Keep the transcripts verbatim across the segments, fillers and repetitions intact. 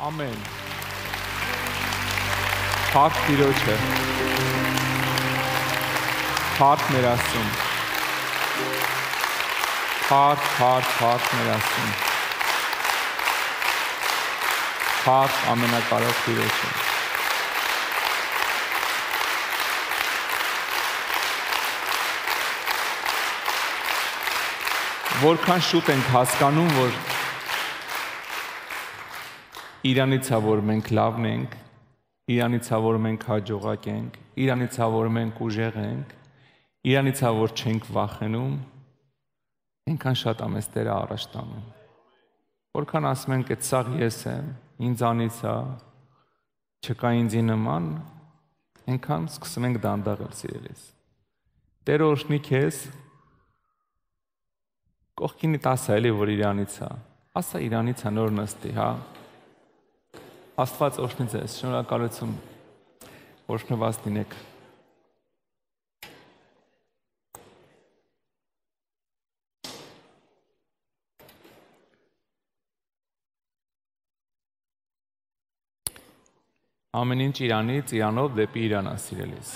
Ամեն։ Փառք Տիրոջը։ Փառք մեր Աստծուն։ Փառք, փառք, փառք մեր Աստծուն։ Փառք ամենակարող Տիրոջը։ Որքան շուտ ենք հասկանում, որ Իրանից է, որ մենք լավն ենք, Իրանից է, որ մենք հաջողակ ենք, Իրանից է, որ մենք ուժեղ ենք, Իրանից է, որ չենք վախենում, այնքան շատ ամես Տերը առաջ տանում։ Որքան ասում ենք, այդ սաղ ես եմ, ինձանից է, չկա ինձի նման, այնքան սկսում ենք դանդաղել սիրելիս։ Տերը օրհնի քեզ, կողքինիդ ասա էլի, որ Իրանից է, ասա Իրանից է, նոր նստի, հա։ Աստված օրհնի ձեզ, շնորհակալություն, օրհնված լինեք։ Ամեն ինչ Իրանից, Իրանով դեպի Իրան է սիրելիս։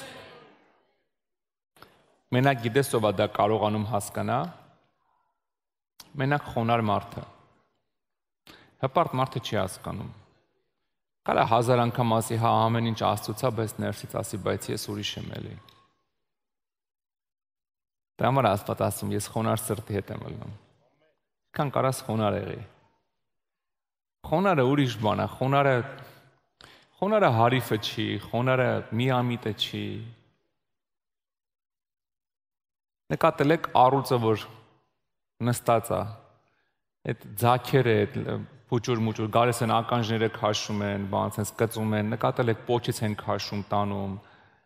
Մենակ գիտես ով է դա կարողանում հասկանա, մենակ խոնար մարդը։ Հպարտ մարդը չի հասկանում։ Կարա հազար անգամ ասի, հա, ամեն ինչ Աստծուց է, բայց ներսից ասի, բայց ես ուրիշ եմ էլի։ Դա համար Աստված ասում, ես խոնար սրտի հետ եմ ելնում։ Քան կարաս խոնար եղի։ Խոնարը ուրիշ բան է, խոնարը խոնարը հարիֆը չի, խոնարը միամիտը չի։ Նկատել եք առուծը, որ նստած է, այդ ձաքերը, այդ փուճուր-մուճուր, գալիս են ականջները քաշում են, բանց են սկծում են, նկատել եք պոչից են քաշում, տանում։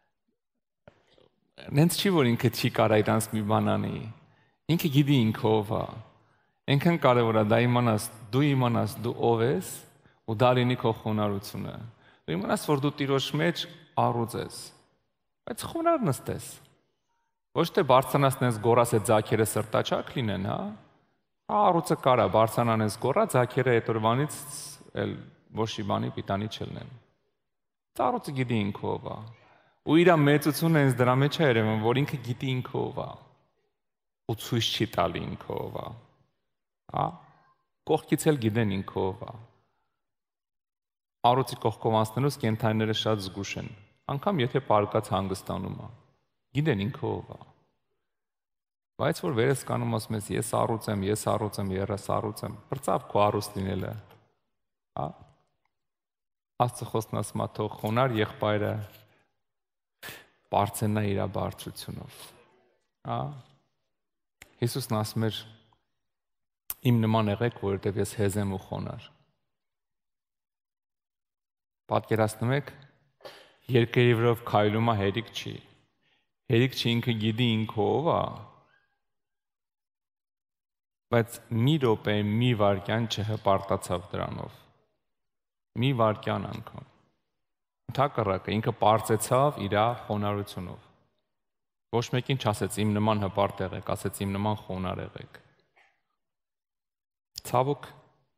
Նենց չի, որ ինքը չի կարա իրանց մի բան անի։ Ինքը գիտի ինքը ով է։ Այնքան կարևոր է դա իմանաս, դու իմանաս դու ով ես, ու դա լինի քո խոնարհությունը։ Դու իմանաս, որ դու Տիրոջ մեջ առուծ ես, բայց խոնարհ նստես։ Ոչ թե բարձրանաս գորաս այդ ձաքերը սրտաչակ լինեն, հա։ Առուծը կարա, բարձրանանես գորա, ձաքերը այդ օրվանից էլ ոչ մի բանի պիտանի չլնեն։ Առուծը գիտի ինքը ով է։ Ու իր մեծությունը հենց դրա մեջ է երևում, որ ինքը գիտի ինքը ով է։ Ու ցույց չի տալի ինքը ով է։ Հա։ Կողքից էլ գիտեն ինքը ով է։ Առուծի կողքով անցնելուց կենդանիները շատ զգուշ են։ Անկամ եթե պարկած հանգստանում է։ Գիտեն ինքը ով է։ Բայց որ վերես կանում ասում ես, ես առուծ եմ, ես առուծ եմ, երես առուծ եմ, բրծավ քո առուծ լինելը, հա։ Աստծո խոսքն ասում է, թող խոնար եղբայրը բարձրանա իր բարձրությունով, հա։ Հիսուսն ասում էր, իմ նման եղեք, որովհետև ես հեզ եմ ու խոնար։ Պատկերացնում եք, երկրի վրով քայլումը հերիք չի։ Հերիք չի, ինքը գիտի ինքը ով է։ Բայց մի րոպե, մի վայրկյան չհպարտացավ դրանով։ Մի վայրկյան անգամ։ Ընդհակառակը ինքը պարծեցավ իր խոնարհությունով։ Ոչ մեկին չասեց իմ նման հպարտ եղեք, ասեց իմ նման խոնար եղեք։ Ցավոք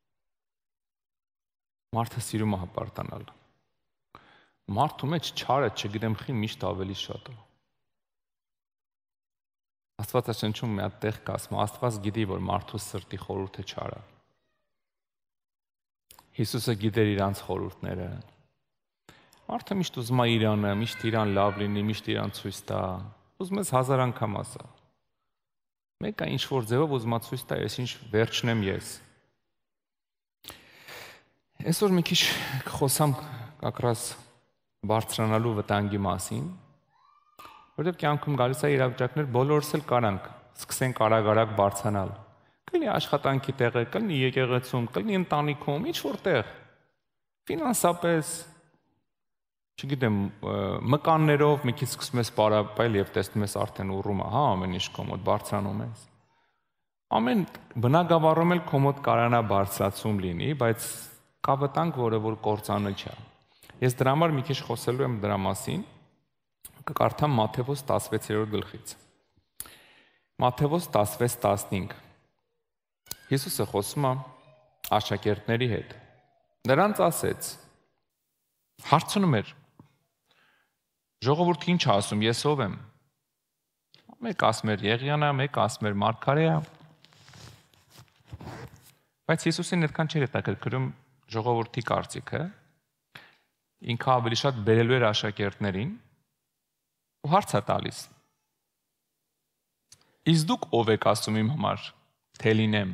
մարդը սիրում է հպարտանալ։ Մարդու մեջ չարը, չգիտեմ խի, միշտ ավելի շատ է։ Աստվածաշնչում մի հատ տեղ կա, ասում Աստված գիտի, որ մարդու սրտի խորհուրդը չար է։ Հիսուսը գիտեր իրանց խորհուրդները։ Մարդը միշտ ուզում է Իրանը, միշտ Իրան լավ լինի, միշտ Իրան ցույց տա։ Ուզում ես հազար անգամ ասա։ Մեկը ինչ որ ձևով ուզում է ցույց տա, ես ինչ վերջն եմ ես։ Այսօր մի քիչ խոսամ կակրաս բարձրանալու վտանգի մասին, որովհետև կյանքում գալիս է իրավիճակներ, բոլորս էլ կարանք սկսենք արագ-արագ բարձրանալ։ Կլինի աշխատանքի տեղը, կլինի եկեղեցում, կլինի ընտանիքում, ինչ որտեղ։ Ֆինանսապես, չգիտեմ, մկաններով մի քիչ սկսում ես պարապել եւ տեսնում ես արդեն ուռում է, հա, ամեն ինչ կոմոդ բարձրանում ես։ Ամեն բնակավարում էլ կոմոդ կարանա բարձրացում լինի, բայց կա վտանգ, որը որ կործանել չէ։ Ես դրա համար մի քիչ խոսելու եմ դրա մասին, կկարդամ Մատթեոս տասնվեցերորդ գլխից։ Մատթեոս տասնվեց տասնհինգ։ Հիսուսը խոսում է աշակերտների հետ։ Նրանց ասեց. հարցնում էր. ժողովուրդը ինչ ասում, ես ով եմ։ Մեկ ասում էր Եղիանա, մեկ ասում էր Մարգարեա։ Բայց Հիսուսին այդքան չէր հետաքրքրում ժողովրդի կարծիքը։ Ինքը ավելի շատ բերելու էր աշակերտներին ու հարց է տալիս. Իսկ դուք ով եք ասում իմ համար, թե լինեմ։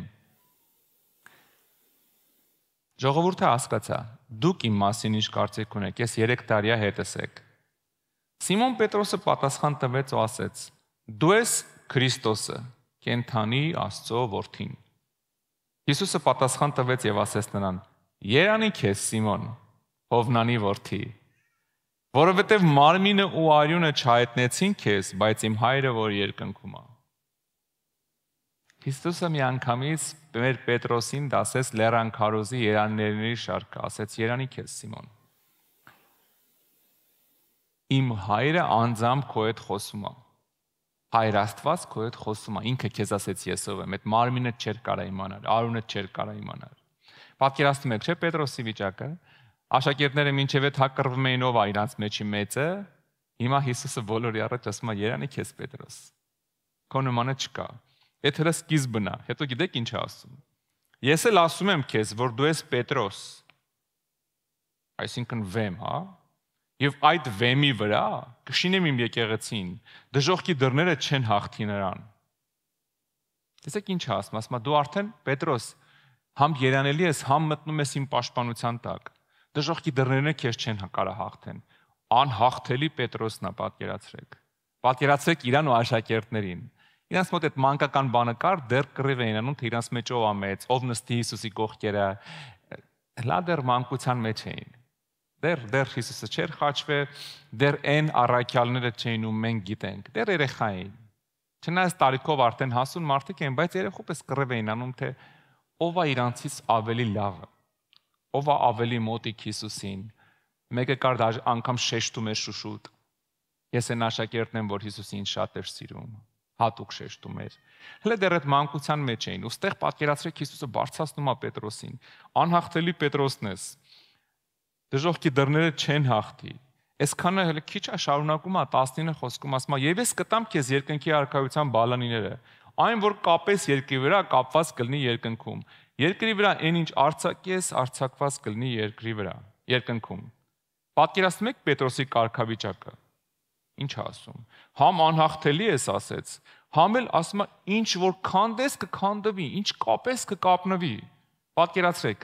Ժողովուրդը հասկացա, դուք իմ մասին ինչ կարծիք ունեք, ես երեք տարի հետս եք։ Սիմոն Պետրոսը պատասխան տվեց ու ասեց. Դու ես Քրիստոսը, կենդանի Աստծո որդին։ Հիսուսը պատասխան տվեց եւ ասեց նրան. Երանի քեզ Սիմոն, Հովնանի որդի, որովհետեւ մարմինը ու արյունը չհայտնեցին քեզ, բայց իմ հայրը, որ երկնքում է։ Հիսուսը մի անգամից մեր Պետրոսին դասեց լեռան քարոզի երանների շարքը, ասեց երանի քեզ Սիմոն։ Իմ հայրը անձամբ քո հետ խոսում է։ Հայր Աստված քո հետ խոսում է, ինքը քեզ ասեց ես ով եմ, այդ մարմինը չեր կարա իմանալ, արյունը չեր կարա իմանալ։ Պատկերացնում եք, չէ՞ Պետրոսի վիճակը։ Աշակերտները մինչև այդ հակռվում էին ով է իրանց մեջի մեծը, հիմա Հիսուսը բոլորի առաջ ասում է երանի քեզ Պետրոս։ Քո նմանը չկա։ Այդ հենց սկիզբն է, հետո գիտեք ինչ է ասում։ Ես էլ ասում եմ քեզ, որ դու ես Պետրոս։ Այսինքն վեմ, հա։ Եվ այդ վեմի վրա կշինեմ իմ եկեղեցին, դժոխքի դռները չեն հաղթի նրան։ Տեսեք ինչ ասում, ասում դու արդեն Պետրոս, համ երանելի ես, համ մտնում ես իմ պաշտպանության տակ։ Դժոխքի դռները քեզ չեն կարա հաղթեն։ Անհաղթելի Պետրոսն է, պատկերացրեք։ Պատկերացրեք իրան ու աշակերտներին։ Իրանց մոտ այդ մանկական բանը կար, դեռ կռիվ էին անում, թե իրանց մեջ ով է մեծ, ով նստի Հիսուսի կողքերը, հլա դեռ մանկության մեջ էին։ Դեռ դեռ Հիսուսը չէր խաչվել, դեռ այն առաքյալները չէին ու մենք գիտենք, դեռ երեխա էին։ Չնայած տարիքով արդեն հասուն մարդիկ էին, բայց երեխու պես կռիվ էին անում, թե ով է իրանցից ավելի լավը, ով է ավելի մոտիկ Հիսուսին։ Մեկը կար անգամ շեշտում էր շուշուտ։ Ես այն աշակերտն եմ, որ Հիսուսին շատ էր սիրում, հատուկ շեշտում էր։ Հələ դեռ այդ մանկության մեջ էին, ու ստեղ պատկերացրեք Հիսուսը բարձրացնում է Պետրոսին։ Անհաղթելի Պետրոսն ես։ Դժոխքի դռները չեն հաղթի։ Այսքանը հələ քիչ է շարունակում է տասնինը խոսքում ասում է եւ ես կտամ քեզ երկնքի արքայության բալանիները, այն որ կապես երկրի վրա, կապված կլինի երկնքում։ Երկրի վրա այն ինչ արձակես, արձակված կլինի երկրի վրա, երկնքում։ Պատկերացնում եք Պետրոսի կարգավիճակը։ Ինչ է ասում։ Համ անհաղթելի ես ասեց, համ էլ ասում է ինչ որ քանդես կքանդվի, ինչ կապես կկապնվի։ Պատկերացրեք։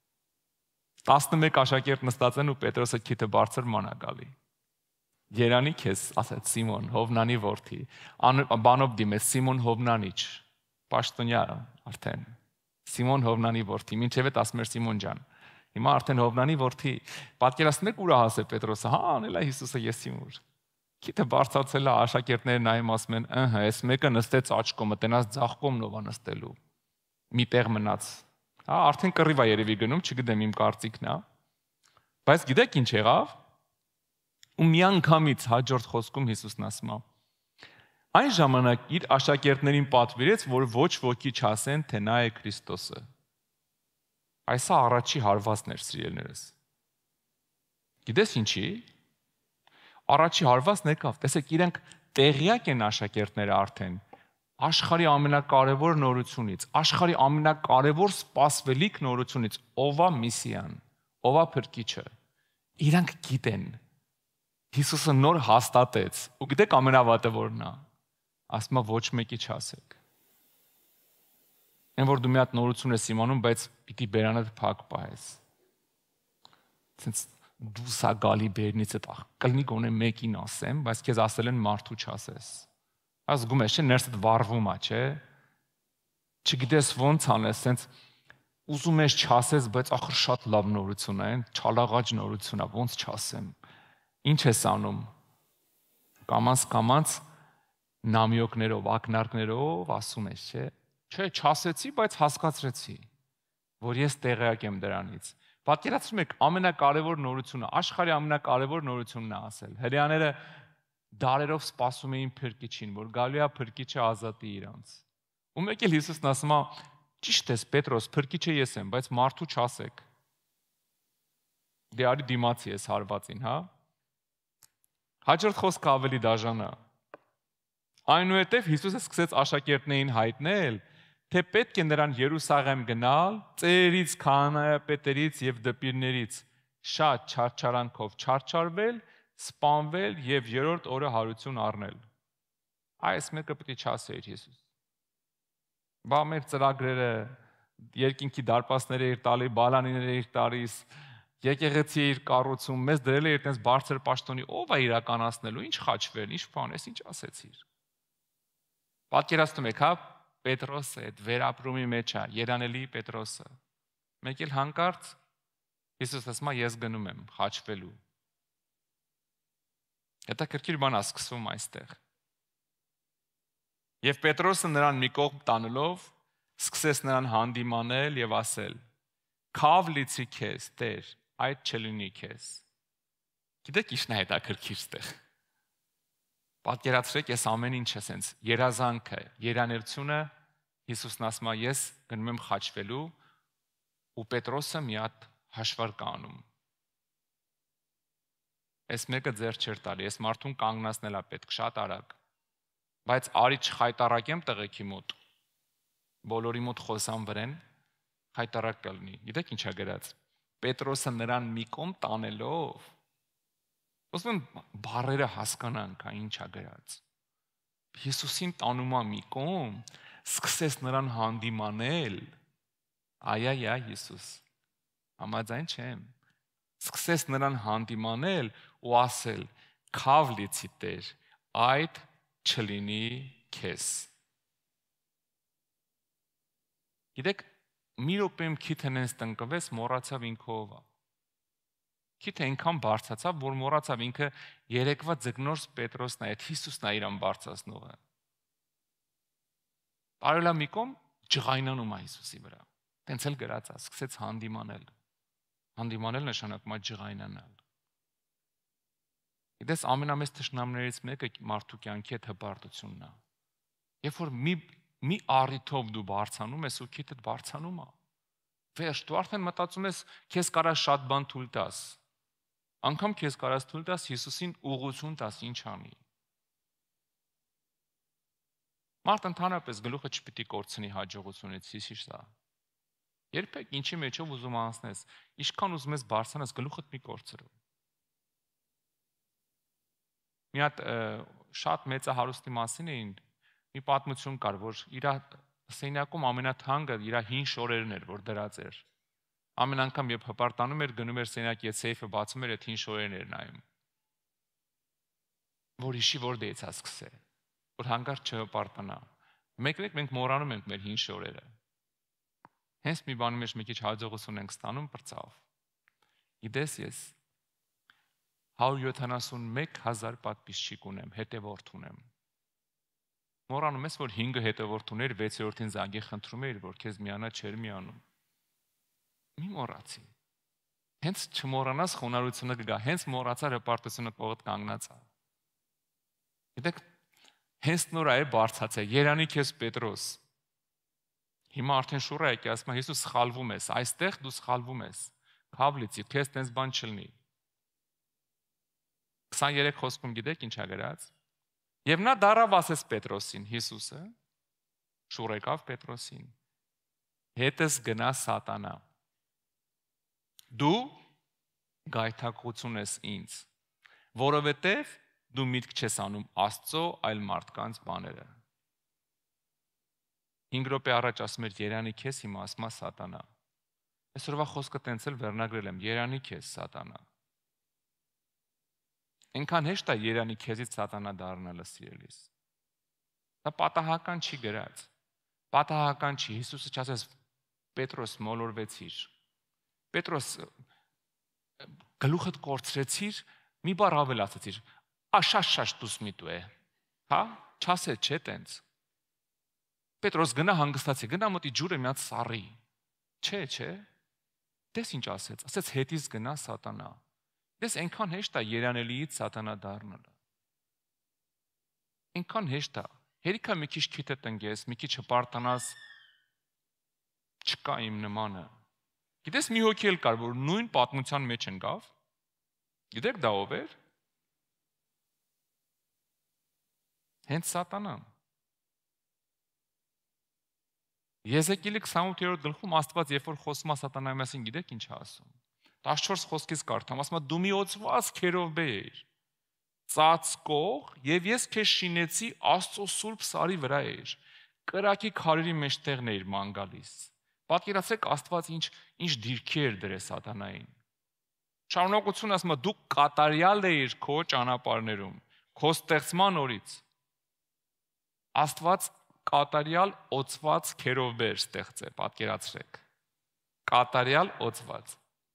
տասնմեկ աշակերտ նստած են ու Պետրոսը քիթը բարձր մանա գալի։ Երանի քեզ, ասեց Սիմոն, Հովնանի որդի, բանով դիմեց Սիմոն Հովնանիչ, պաշտոնյա արդեն։ Սիմոն Հովնանի որդի, մինչև այդ ասում էր Սիմոն ջան։ Հիմա արդեն Հովնանի որդի, պատկերացնում եք ուր է հասել Պետրոսը, հա, անել է Հիսուսը ես իմ ուր։ Քիթը բարձրացել է, աշակերտները նայում ասում են, ըհը, այս մեկը նստեց աջ կողմը, տենաց ձախ կողմնով է նստելու։ Մի տեղ մնաց։ Հա, արդեն կռիվ է երևի գնում, չգիտեմ իմ կարծիքն է։ Բայց գիտեք ինչ եղավ։ Ու մի անգամից հաջորդ խոսքում Հիսուսն ասում է. այն ժամանակ իր աշակերտներին պատվիրեց, որ ոչ ոքի չասեն, թե նա է Քրիստոսը։ Այս է առաջի հարվածն էր, սիրելիներս։ Գիտես ինչի։ Առաջի հարվածն եկավ, տեսեք, իրենք տեղյակ են աշակերտները արդեն աշխարհի ամենակարևոր նորությունից, աշխարհի ամենակարևոր սպասվելիք նորությունից, ով է Միսիան, ով է Փրկիչը։ Իրանք գիտեն։ Հիսուսը նոր հաստատեց, ու գիտեք ամենավատը որն է։ Ասում է ոչ մեկի չասեք։ Այն որ դու մի հատ նորություն ես իմանում, բայց պիտի բերանդ փակ պահես։ Ցենց դու սա գալի բերնից է տախ, կլինի գոնե մեկին ասեմ, բայց քեզ ասել են մարդու չասես։ Ազգում ես, չէ, ներսդ վառվում է, չէ։ Չգիտես ոնց անես, ցենց ուզում ես չասես, բայց ախր շատ լավ նորություն է, չալաղաջ նորություն է, ոնց չասեմ։ Ինչ ես անում։ Կամանց կամանց նամյոկներով, ակնարկներով ասում ես, չէ։ Չէ, չասեցի, բայց հասկացրեցի, որ ես տեղյակ եմ դրանից։ Պատկերացնում եք, ամենակարևոր նորությունը, աշխարհի ամենակարևոր նորությունն է ասել։ Հրեաները դարերով սպասում էին Փրկիչին, որ գալու է Փրկիչը ազատի իրանց։ Ու մեկ էլ Հիսուսն ասում է. ճիշտ ես Պետրոս, Փրկիչը ես եմ, բայց մարդու չասեք։ Դե արի դիմացի ես հարվածին, հա։ Հաջորդ խոսքը ավելի դաժան է։ Այնուհետև Հիսուսը սկսեց աշակերտներին հայտնել, թե պետք է նրան Երուսաղեմ գնալ, ծերերից, քահանայապետերից եւ դպիրներից շատ չարչարանքով չարչարվել, սպանվել եւ երրորդ օրը հարություն առնել։ Այս մեկը պետք է չասեիր Հիսուս։ Բա մեր ծրագրերը երկինքի դարպասները իր տալի, բալանիները իր տալիս, եկեղեցի իր կառուցում, մեզ դրել է այդպես բարձր պաշտոնի, ով է իրականացնելու, ինչ խաչվել, ինչ բան, ես ինչ ասեցիր։ Պատկերացնում եք, հա, Պետրոսը այդ վերապրումի մեջ է, երանելի Պետրոսը։ Մեկ էլ հանկարծ Հիսուսը ասում է, ես գնում եմ խաչվելու։ Հետաքրքիր բան է սկսվում այստեղ։ Եվ Պետրոսը նրան մի կողմ տանելով սկսեց նրան հանդիմանել եւ ասել. «Քավ լիցի քեզ, Տեր, այդ չլինի քեզ»։ Գիտեք ինչն է հետաքրքիր ստեղ։ Պատկերացրեք, ես ամեն ինչ ասենց երազանքը, երանելությունը Հիսուսն ասում է, ես գնում եմ խաչվելու, ու Պետրոսը մի հատ հաշվարկ անում։ Այս մեկը ձեռ չէր տալի, այս մարդուն կանգնացնել է պետք շատ արագ։ Բայց արի չխայտարակեմ տղեկի մոտ, բոլորի մոտ խոսան վրեն, խայտարակ կլինի։ Գիտեք ինչ է գրած։ Պետրոսը նրան մի կողմ տանելով, ոսում եմ բառերը հասկանանք, ինչ է գրած։ Հիսուսին տանում է մի կողմ, սկսեց նրան հանդիմանել։ Այ-այ-այ Հիսուս, համաձայն չեմ։ Սկսեց նրան հանդիմանել ու ասել. «Քավ լիցի Տեր, այդ չլինի քեզ»։ Գիտեք, մի րոպեում քիթ հենց տնկվեց, մոռացավ ինքը ով է։ Քիթը այնքան բարձացավ, որ մոռացավ ինքը երեկվա ձկնորս Պետրոսն է, այդ Հիսուսն է իրան բարձրացնողը։ Արելա մի կողմ ջղայնանում է Հիսուսի վրա։ Տենց էլ գրած է, սկսեց հանդիմանել։ Հանդիմանել նշանակում է ջղայնանալ։ Գիտես, ամենամեծ թշնամներից մեկը մարդու կյանքի հետ հպարտությունն է։ Երբ որ մի մի առիթով դու բարձանում ես ու քիթդ բարձանում է, վերջ դու արդեն մտածում ես, քեզ կարա շատ բան թույլ տաս։ Անկամ քեզ կարաս թույլ տաս Հիսուսին ուղղություն տաս, ինչ անի։ Մարդ ընդհանրապես գլուխը չպիտի կորցնի հաջողությունից, հիշի սա։ Երբեք ինչի մեջով ուզում անցնես, ինչքան ուզում ես բարձրանաս, գլուխդ մի կորցրու։ Մի հատ շատ մեծահարուստի մասին էին մի պատմություն կար, որ իր սենյակում ամենաթանկը իր հին շորերն էր, որ դրած էր։ Ամեն անգամ երբ հպարտանում էր, գնում էր սենյակի հետ սեյֆը բացում էր, այդ հին շորերն էր նայում։ Որ իշի որ դեից է սկսել, որ հանկարծ չհպարտանա։ Մեկ-մեկ մենք մոռանում ենք մեր հին շորերը։ Հենց մի բանի մեջ մի քիչ հաջողություն ենք ստանում, պրծավ։ Գիտես ես հարյուր յոթանասունմեկ հազար պատպիսչիկ ունեմ, հետևորդ ունեմ։ Մոռանում ես, որ հինգը հետևորդ ուներ, վեցերորդին զանգի խնդրում էր, որ քեզ միանա չեր միանում։ Մի մոռացի։ Հենց չմոռանաս խոնարհությունը կգա, հենց մոռացար հպարտությունը կողդ կանգնած է։ Գիտեք, հենց նոր է բարձացել, երանի քեզ Պետրոս։ Հիմա արդեն շուռ է եկի, ասում է Հիսուս սխալվում ես, այստեղ դու սխալվում ես։ Քավ լիցի, քեզ տենց բան չլինի։ քսաներեք խոսքում գիտեք ինչ է գրած։ Եվ նա դարավ ասեց Պետրոսին, Հիսուսը շուռ եկավ Պետրոսին. հետս գնա սատանա։ Դու գայթակղություն ես ինձ, որովհետև դու միտք չես անում Աստծո, այլ մարդկանց բաները։ Հինգ րոպե առաջ ասում էր երանի քեզ, հիմա ասում է սատանա։ Այսօրվա խոսքը տենց էլ վերնագրել եմ, երանի քեզ սատանա։ Այնքան հեշտ է երանի քեզից սատանա դառնալը, սիրելիս։ Դա պատահական չի գրած։ Պատահական չի, Հիսուսը չասեց Պետրոս մոլորվեցիր։ Պետրոս գլուխդ կորցրեցիր, մի բառ ավել ասացիր, աշաշաշ դուս միտու է։ Հա, չասեց չէ տենց։ Պետրոս գնա հանգստացի, գնա մոտի ջուրը մի հատ սառի։ Չէ, չէ։ Դες ինչ ասեց, ասեց հետից գնա սատանա։ Դες այնքան հեշտ է երանելիից սատանա դառնալը։ Այնքան հեշտ է։ Հերիքա մի քիչ քիթը տնկես, մի քիչ հպարտանաս, չկա իմ նմանը։ Գիտես մի հոգի էլ կար, որ նույն պատմության մեջ ընկավ։ Գիտեք դա ով էր։ Հենց Սատանան։ Եզեկիելի քսանութերորդ գլխում Աստված երբ որ խոսում է Սատանայի մասին, գիտեք ինչ է ասում։ տասնչորս խոսքից կարդամ, ասում է դու մի օծված քերովբե ես, ծածկող, եւ ես քեզ շինեցի Աստծո սուրբ սարի վրա ես, կրակի քարերի մեջտեղն էիր ման գալիս։ Պատկերացրեք Աստված ինչ ինչ դիրքի էր դրել Սատանային։ Շարունակություն ասում է դու կատարյալ էիր քո ճանապարհներում, քո ստեղծման օրից։ Աստված կատարյալ օծված քերովբեր ստեղծե, պատկերացրեք։ Կատարյալ օծված։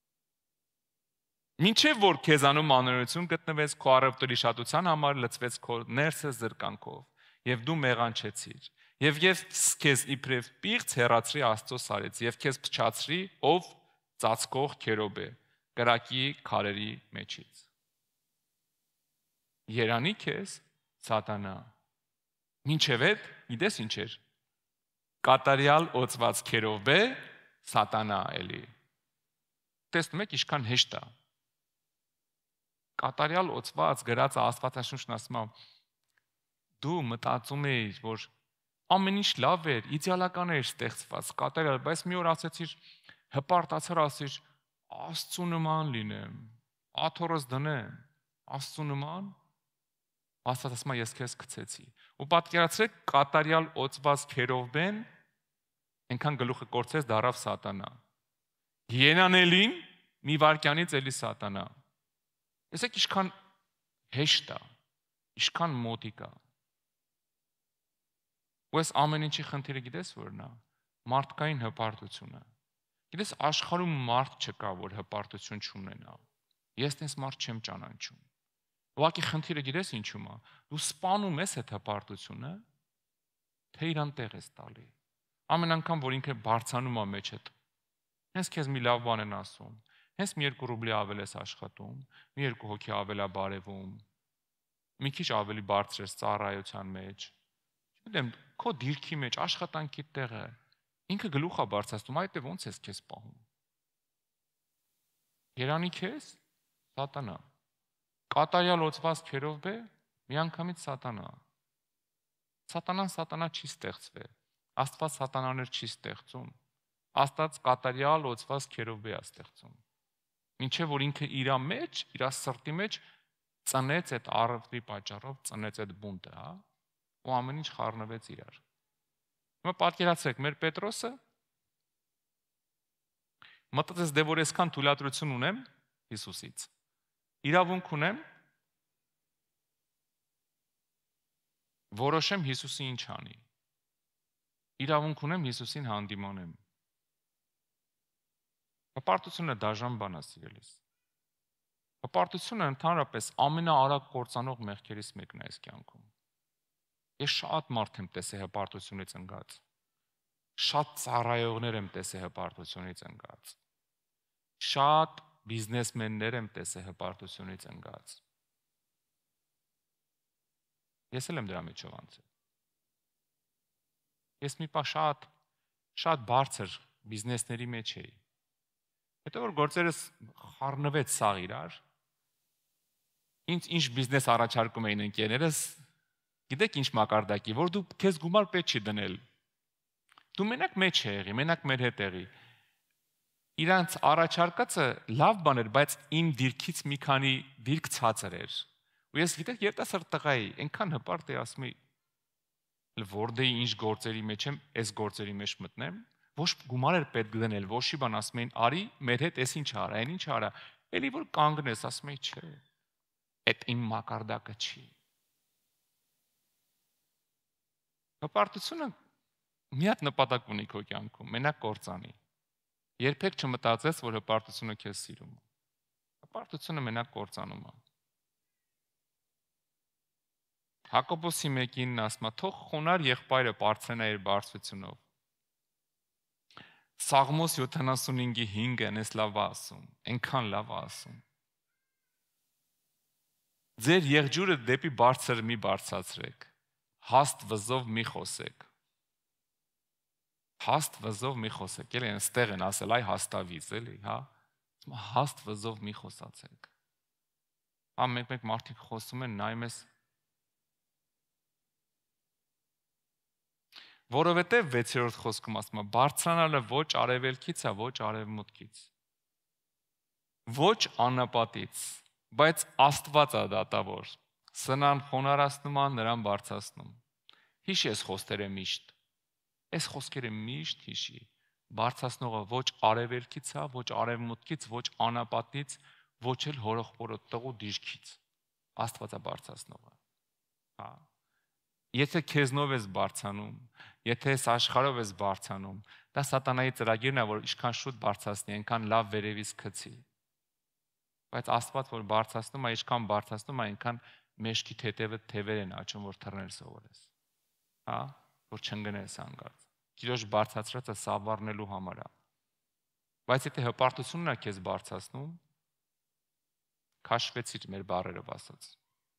Մինչև որ քեզանում անօրություն գտնվեց քո առևտրի շատության համար լցվեց քո ներսը զրկանքով, եւ դու մեղանչեցիր, եւ ես քեզ իբրև պիղծ հեռացրի Աստծո սարից, եւ քեզ փչացրի, ով ծածկող քերովբե, կրակի քարերի մեջից։ Երանի քեզ, Սատանա։ Մինչև այդ, գիտես ինչ էր։ Կատարյալ օծված քերովբե, Սատանա էլի։ Տեսնում եք, ինչքան հեշտ է։ Կատարյալ օծված գրած Աստվածաշունչն ասում է, դու մտածում ես, որ ամեն ինչ լավ էր, իդեալական էր ստեղծված, կատարյալ, բայց մի օր ասեցիր, հպարտացար ասիր, Աստծու նման լինեմ, աթոռս դնեմ, Աստծու նման, Աստված ասում է, ես քեզ գցեցի։ Ու պատկերացրեք, կատարյալ օծված քերովբեն այնքան գլուխը կորցրեց դարավ Սատանա։ Հիենանելին մի վարքյանից էլի Սատանա։ Տեսեք ինչքան հեշտ է, ինչքան մոտիկ է։ Ու այս ամեն ինչի խնդիրը գիտես որն է։ Մարդկային հպարտությունը։ Գիտես աշխարհում մարդ չկա, որ հպարտություն չունենա։ Ես տես մարդ չեմ ճանաչում։ Ուղղակի խնդիրը գիտես ինչու՞մ է։ Դու սպանում ես այդ հպարտությունը, թե իրան տեղ ես տալի։ Ամեն անգամ որ ինքը բարձանում է մեջդ։ Հենց քեզ մի լավ բան են ասում։ Հենց մի երկու ռուբլի ավել ես աշխատում, մի երկու հոգի ավել է բարևում, մի քիչ ավելի բարձր ես ծառայության մեջ։ Չգիտեմ, քո դիրքի մեջ աշխատանքի տեղը ինքը գլուխ է բարձրացնում, այդ է ոնց ես քեզ պահում։ Երանի քեզ, Սատանա։ Կատարյալ օծված քերովբե, միանգամից Սատանա։ Սատանան Սատանա չի ստեղծվել։ Աստված Սատանաներ չի ստեղծում։ Աստված կատարյալ օծված քերովբե է ստեղծում։ Մինչև որ ինքը իր մեջ, իր սրտի մեջ ծնեց այդ առևտրի պատճառով, ծնեց այդ բունտը, հա, ու ամեն ինչ խառնվեց իրար։ Հիմա պատկերացրեք, մեր Պետրոսը մտածեց, դե որ այսքան թույլատրություն ունեմ Հիսուսից, իրավունք ունեմ որոշեմ Հիսուսի ինչ անի։ Իրավունք ունեմ Հիսուսին հանդիմանեմ։ Հպարտությունը դաժան բան է, սիրելիս։ Հպարտությունը ընդհանրապես ամենաարագ կործանող մեղքերից մեկն է այս կյանքում։ Ես շատ մարդ եմ տեսել հպարտությունից ընկած։ Շատ ծառայողներ եմ տեսել հպարտությունից ընկած։ Շատ բիզնեսմեններ եմ տեսել հպարտությունից ընկած։ Ես էլ եմ դրա մեջով անցել։ Ես մի պահ շատ շատ բարձր բիզնեսների մեջ էի։ Հետո որ գործերս խառնվեց սաղ իրար, ինձ ինչ բիզնես առաջարկում էին ընկերներս, գիտեք ինչ մակարդակի, որ դու քեզ գումար պետք չի դնել։ Դու մենակ մեջ եղի, մենակ մեր հետ եղի։ Իրանց առաջարկածը լավ բան էր, բայց իմ դիրքից մի քանի դիրք ցածր էր։ Ու ես գիտեք երիտասարդ տղա էի, այնքան հպարտ էի, ասում էի, որտե ինչ գործերի մեջ եմ, այս գործերի մեջ մտնեմ, ոչ գումար էր պետք դնել, ոչի բան ասում էին, արի մեր հետ էս ինչ արա, այն ինչ արա, էլի որ կանգնես, ասում էի, չէ, այդ իմ մակարդակը չի։ Հպարտությունը մի հատ նպատակ ունի քո կյանքում, մենակ կործանի։ Երբեք չմտածես, որ հպարտությունը քեզ սիրում է։ Հպարտությունը մենակ կործանում է։ Հակոբոսի մեկին ասում է, թող խոնար եղբայրը բարձրանա իր բարձրությունով։ Սաղմոս յոթանասունհինգի հինգը այնպես լավ է ասում, այնքան լավ է ասում։ Ձեր եղջյուրը դեպի բարձր մի բարձրացրեք, հաստ վզով մի խոսեք։ Հաստ վզով մի խոսեք, էլի այնտեղ են ասել, այ հաստավից, էլի, հա։ Հաստ վզով մի խոսացեք։ Հա մեկ-մեկ մարդիկ խոսում են, նայում ես որովհետև վեցերորդ խոսքում ասում է, բարձրանալը ոչ արևելքից է, ոչ արևմուտքից։ Ոչ անապատից, բայց Աստված է դատավոր։ Սնան խոնարհացնում է, նրան բարձրացնում։ Հիշի այս խոսքերը միշտ։ Այս խոսքերը միշտ հիշի։ Բարձրացնողը ոչ արևելքից է, ոչ արևմուտքից, ոչ անապատից, ոչ էլ հորոխորոտ տղու դիրքից։ Աստված է բարձրացնողը։ Հա։ Եթե քեզնով ես բարձանում, եթե այս աշխարհով ես բարձանում, դա սատանայի ծրագիրն է, որ ինչքան շուտ բարձրացնի, այնքան լավ վերևից գցի։ Բայց Աստված որ բարձրացնում է, ինչքան բարձրացնում է, այնքան մեջքի թեթևը թևեր են աճում, որ թռնել սովորես։ Հա, որ չընկնես հանգած։ Տիրոջ բարձրացրածը սավառնելու համար է։ Բայց եթե հպարտությունն է քեզ բարձրացնում, քաշվեցիր մեր բառերով ասած։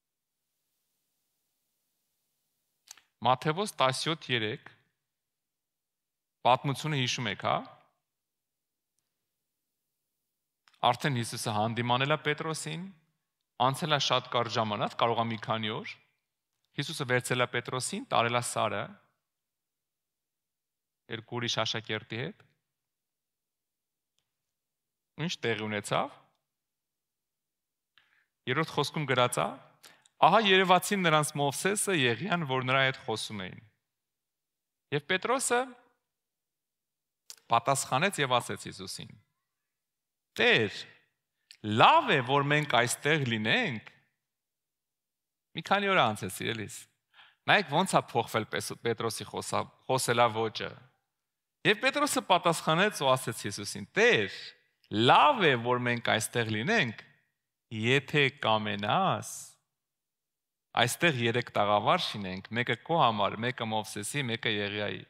Մատթեոս տասնյոթ երեք պատմությունը հիշում եք, հա։ Արդեն Հիսուսը հանդիմանել է Պետրոսին, անցել է շատ կարճ ժամանակ, կարող է մի քանի օր։ Հիսուսը վերցել է Պետրոսին, տարել է Սարը երկու ուրիշ աշակերտի հետ։ Ինչ տեղի ունեցավ։ Երրորդ խոսքում գրած է. ահա երևացին նրանց Մովսեսը, Եղիան, որ նրա հետ խոսում էին։ Եվ Պետրոսը պատասխանեց եւ ասեց Հիսուսին. Տեր, լավ է, որ մենք այստեղ լինենք։ Մի քանի օր անց է սիրելիս։ Նայեք ոնց է փոխվել Պետրոսի խոսելա ոճը։ Եվ Պետրոսը պատասխանեց ու ասեց Հիսուսին. Տեր, լավ է, որ մենք այստեղ լինենք, եթե կամենաս, այստեղ երեք տաղավար շինենք, մեկը քո համար, մեկը Մովսեսի, մեկը Եղիայի։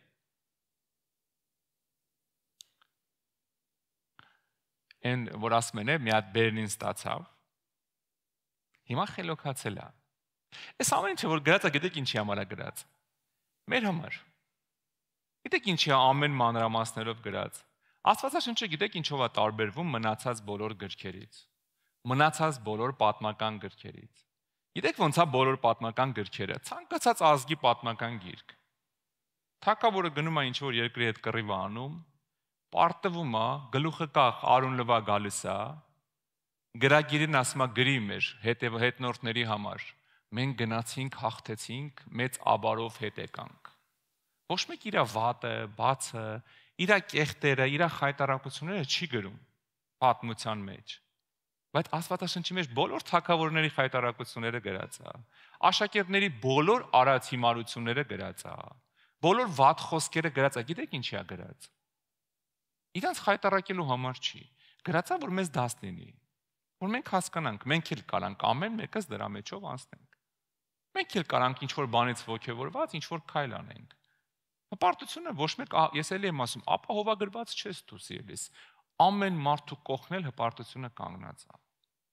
Այն որ ասում են, մի հատ բերնին ստացավ։ Հիմա խելոքացել է։ Այս ամեն ինչը որ գրած է, գիտեք ինչի համար է գրած։ Մեր համար։ Գիտեք ինչի է ամեն մանրամասներով գրած։ Աստվածաշունչը գիտեք ինչով է տարբերվում մնացած բոլոր գրքերից։ Մնացած բոլոր պատմական գրքերից։ Գիտեք ոնց է բոլոր պատմական գրքերը, ցանկացած ազգի պատմական գիրք։ Թագավորը գնում է ինչ-որ երկրի հետ կռիվ անում, պարտվում է, գլուխը կախ արուն լվա գալիս է, գրագիրին ասում է գրի մեր հետնորդների համար, մենք գնացինք, հաղթեցինք, մեծ աբարով հետ եկանք։ Ոչ մեկ իր վատը, բացը, իր կեղտերը, իր խայտարակությունները չի գրում պատմության մեջ։ Բայց Աստվածաշնչի մեջ բոլոր թագավորների խայտարակությունները գրած է։ Աշակերտների բոլոր արած հիմարությունները գրած է։ Բոլոր վատ խոսքերը գրած է։ Գիտեք ինչի է գրած։ Իրանց խայտարակելու համար չի։ Գրած է, որ մեզ դաս լինի։ Որ մենք հասկանանք, մենք էլ կարանք ամեն մեկս դրա մեջով անցնենք։ Մենք էլ կարանք ինչ-որ բանից ոգևորված, ինչ-որ քայլ անենք։ Հպարտությունը ոչ մեկ, ես էլի եմ ասում, ապահովագրված չես դու սիրելիս։ Ամեն մարդու կողքն էլ հպարտությունը կանգնած է։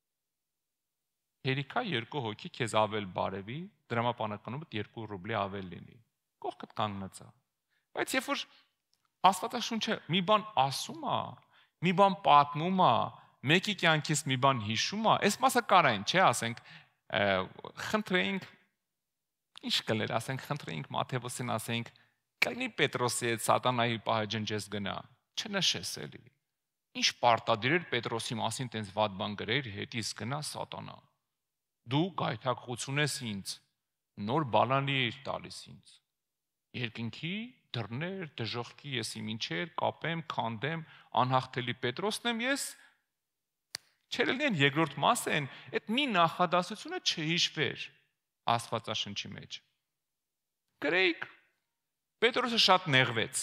Հերիքա երկու հոգի քեզ ավել բարևի, դրամապանականում երկու ռուբլի ավել լինի։ Կողքդ կանգնած է։ Բայց երբ որ Աստվածաշունչը մի բան ասում է, մի բան պատմում է, մեկի կյանքից մի բան հիշում է, այս մասը կարային, չէ, ասենք, խնդրեինք, ինչ կլեր, ասենք, խնդրեինք Մատթեոսին, ասենք, կլինի Պետրոսի հետ սատանայի պահը ջնջես գնա, չնշես էլի։ Ինչ պարտադիր էր Պետրոսի մասին տենց վատ բան գրեր, հետից գնա սատանա։ Դու գայթակղություն ես ինձ, նոր բանալի ես տալիս ինձ։ Երկնքի դռներ, դժոխքի ես իմ ինչեր, կապեմ, քանդեմ, անհաղթելի Պետրոսն եմ ես, չէր լինեն երկրորդ մասը են, այդ մի նախադասությունը չհիշվեր Աստվածաշնչի մեջ։ Գրեիք, Պետրոսը շատ նեղվեց։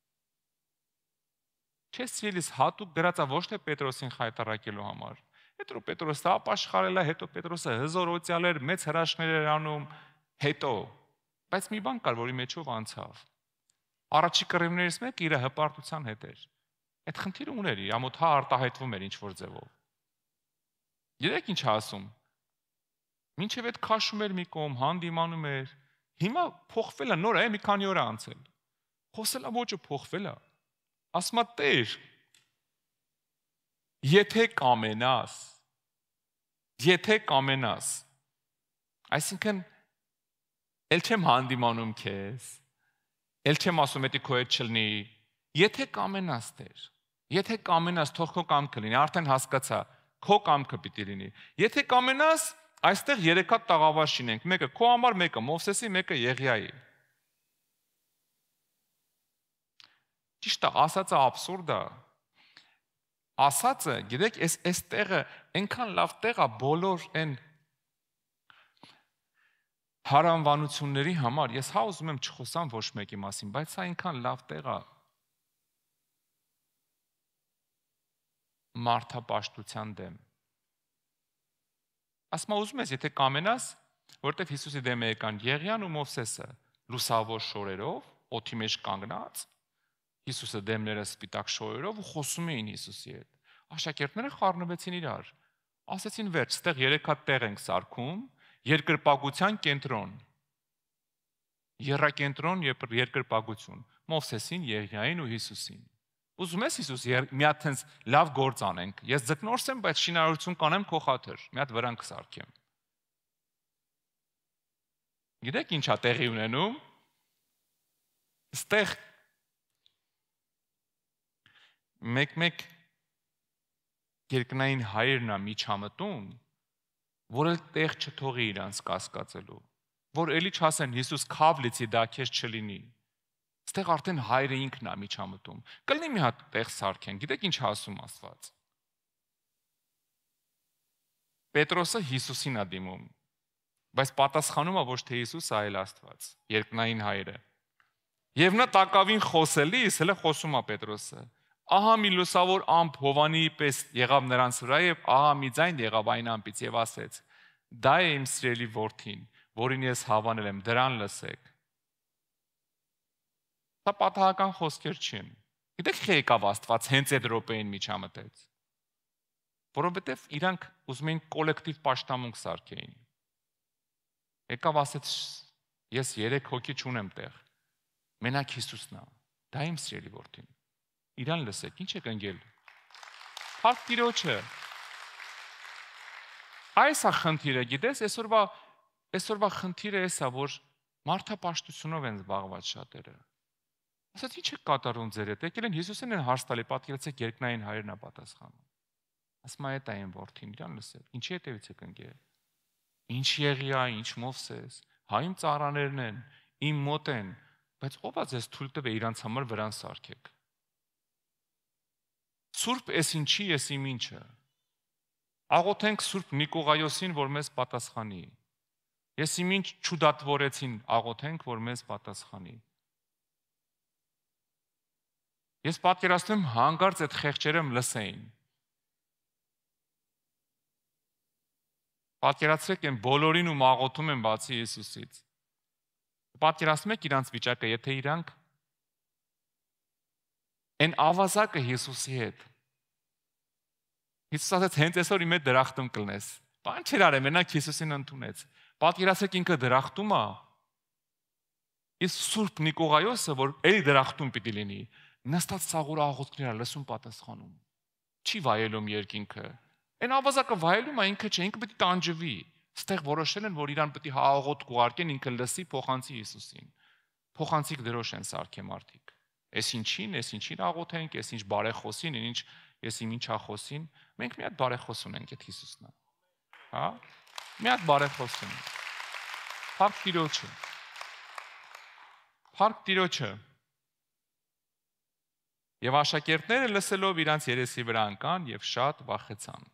Չես սիրելիս հատուկ գրած է ոչ թե Պետրոսին խայտարակելու համար։ Հետո Պետրոսը ապաշխարել է, հետո Պետրոսը հզորոցյալ էր, մեծ հրաշքներ էր անում, հետո, բայց մի բան կար, որի մեջով անցավ։ Առաջի կռիվներից մեկը իր հպարտության հետ էր։ Այդ խնդիրը ուներ, իր ամոթ հա արտահայտվում էր ինչ-որ ձևով։ Գիտեք ինչ ասում։ Մինչև այդ քաշում էր մի կողմ, հանդիմանում էր։ Հիմա փոխվել է, նոր է, մի քանի օր անցել։ Խոսելա ոճը փոխվել է։ Ասում է Տեր, եթե կամենաս, եթե կամենաս, այսինքն էլ չեմ հանդիմանում քեզ, էլ չեմ ասում էդի քո հետ չլինի, եթե կամենաս Տեր, եթե կամենաս թող քո կամքը լինի, արդեն հասկացա, քո կամքը պիտի լինի։ Եթե կամենաս, այստեղ երեք հատ տաղավար շինենք, մեկը քո համար, մեկը Մովսեսի, մեկը Եղիայի։ Ճիշտ է, ասածը աբսուրդ է։ Ասածը, գիտեք, այս այս տեղը այնքան լավ տեղ է բոլոր այն հարանվանությունների համար։ Ես հա ուզում եմ չխոսամ ոչ մեկի մասին, բայց սա այնքան լավ տեղ է մարդապաշտության դեմ։ Ասма ուզում ես, եթե կամենաս, որտեվ Հիսուսի դեմ եկան Եղիան ու Մովսեսը լուսավոր շորերով, օդի մեջ կանգնած, Հիսուսը դեմները սպիտակ շորերով ու խոսում էին Հիսուսի հետ։ Աշակերտները խառնվեցին իրար։ Ասացին վերջ, ստեղ երեք հատ տեղ ենք սարքում, երկրպագության կենտրոն։ Եռակենտրոն եւ երկրպագություն։ Մովսեսին, Եղիային ու Հիսուսին։ Ուզում ես Հիսուս մի հատ տենց լավ գործ անենք։ Ես ձկնորսեմ, բայց շինարարություն կանեմ քո խաթր։ Մի հատ վրանք սարքեմ։ Գիտեք ինչա տեղի ունենում։ Ստեղ մեկ-մեկ երկնային հայրն է միջամտում, որ էլ տեղ չթողի իրանց կասկածելու, որ էլի չասեն Հիսուս քավ լիցի դա քեզ չլինի։ Ստեղ արդեն հայրը ինքն է միջամտում։ Կլինի մի հատ տեղ սարքեն, գիտեք ինչ ասում Աստված։ Պետրոսը Հիսուսին է դիմում, բայց պատասխանում է ոչ թե Հիսուսը, այլ Աստված, երկնային հայրը։ Եվ նա տակավին խոսելիս, հələ խոսում է Պետրոսը։ Ահա մի լուսավոր ամփ Հովանի պես եղավ նրանց վրա եւ ահա մի ձայն եղավ այն ամպից եւ ասեց. Դա է իմ սիրելի որդին, որին ես հավանել եմ, դրան լսեք։ Դա պատահական խոսքեր չեն։ Գիտեք թե եկավ Աստված հենց այդ րոպեին միջամտեց։ Որովհետեւ իրանք ուզում էին կոլեկտիվ պաշտամունք սարքեին։ Եկավ ասեց. ես երեք հոգի չունեմ տեղ։ Մենակ Հիսուսն է։ Դա իմ սիրելի որդին։ Իրան լսեք, ինչ եք ընկել։ Փառք Տիրոջը։ Այս է խնդիրը, գիտես, այսօրվա այսօրվա խնդիրը էսա, որ մարդապաշտությունով են զբաղված շատերը։ Ասած ինչ է կատարում ձեր հետ, եկել են Հիսուսին են հարց տալի, պատկերացեք երկնային հայրն է պատասխանում։ Ասում է դա այն որդին, իրան լսեք, ինչի հետևից եք ընկել։ Ինչ Եղիա, ինչ Մովսես, հա իմ ծառաներն են, իմ մոտ են, բայց ով է ձեզ թույլ տվել իրանց համար վրան սարքեք։ Սուրբ էս ինչի, ես իմ ինչը։ Աղոթենք Սուրբ Նիկողայոսին, որ մեզ պատասխանի։ Ես իմ ինչ չուդատվորեցին, աղոթենք, որ մեզ պատասխանի։ Ես պատկերացնում հանգարց այդ խեղճերը լսեին։ Պատկերացրեք են բոլորին ու աղոթում են բացի Հիսուսից։ Պատկերացնում եք իրանց վիճակը, եթե իրանք են ավազակը Հիսուսի հետ։ Հիսուս ասաց հենց այսօր իմ հետ դրախտում կլնես։ Բան չեր արել, մենակ Հիսուսին ընդունեց։ Պատկերացրեք ինքը դրախտում է։ Իսկ Սուրբ Նիկողայոսը, որ էլի դրախտում պիտի լինի, նստած սաղուր աղոթքներ լսում պատասխանում։ Չի վայելում երկինքը։ Այն ավազակը վայելում է ինքը չէ, ինքը պիտի տանջվի։ Ստեղ որոշել են, որ իրան պիտի աղոթք ուղարկեն, ինքը լսի փոխանցի Հիսուսին։ Փոխանցիկ դրոշ են սարքե մարդիկ։ Էս ինչին, էս ինչին աղոթենք, էս ինչ բարեխոսին, ինչ ես իմ ինչա խոսին, մենք մի հատ բարեխոս ունենք այդ Հիսուսն է։ Հա? Մի հատ բարեխոս ունենք։ Փառք Տիրոջը։ Փառք Տիրոջը։ Եվ աշակերտները լսելով իրանց երեսի վրա ընկան եւ շատ վախեցան։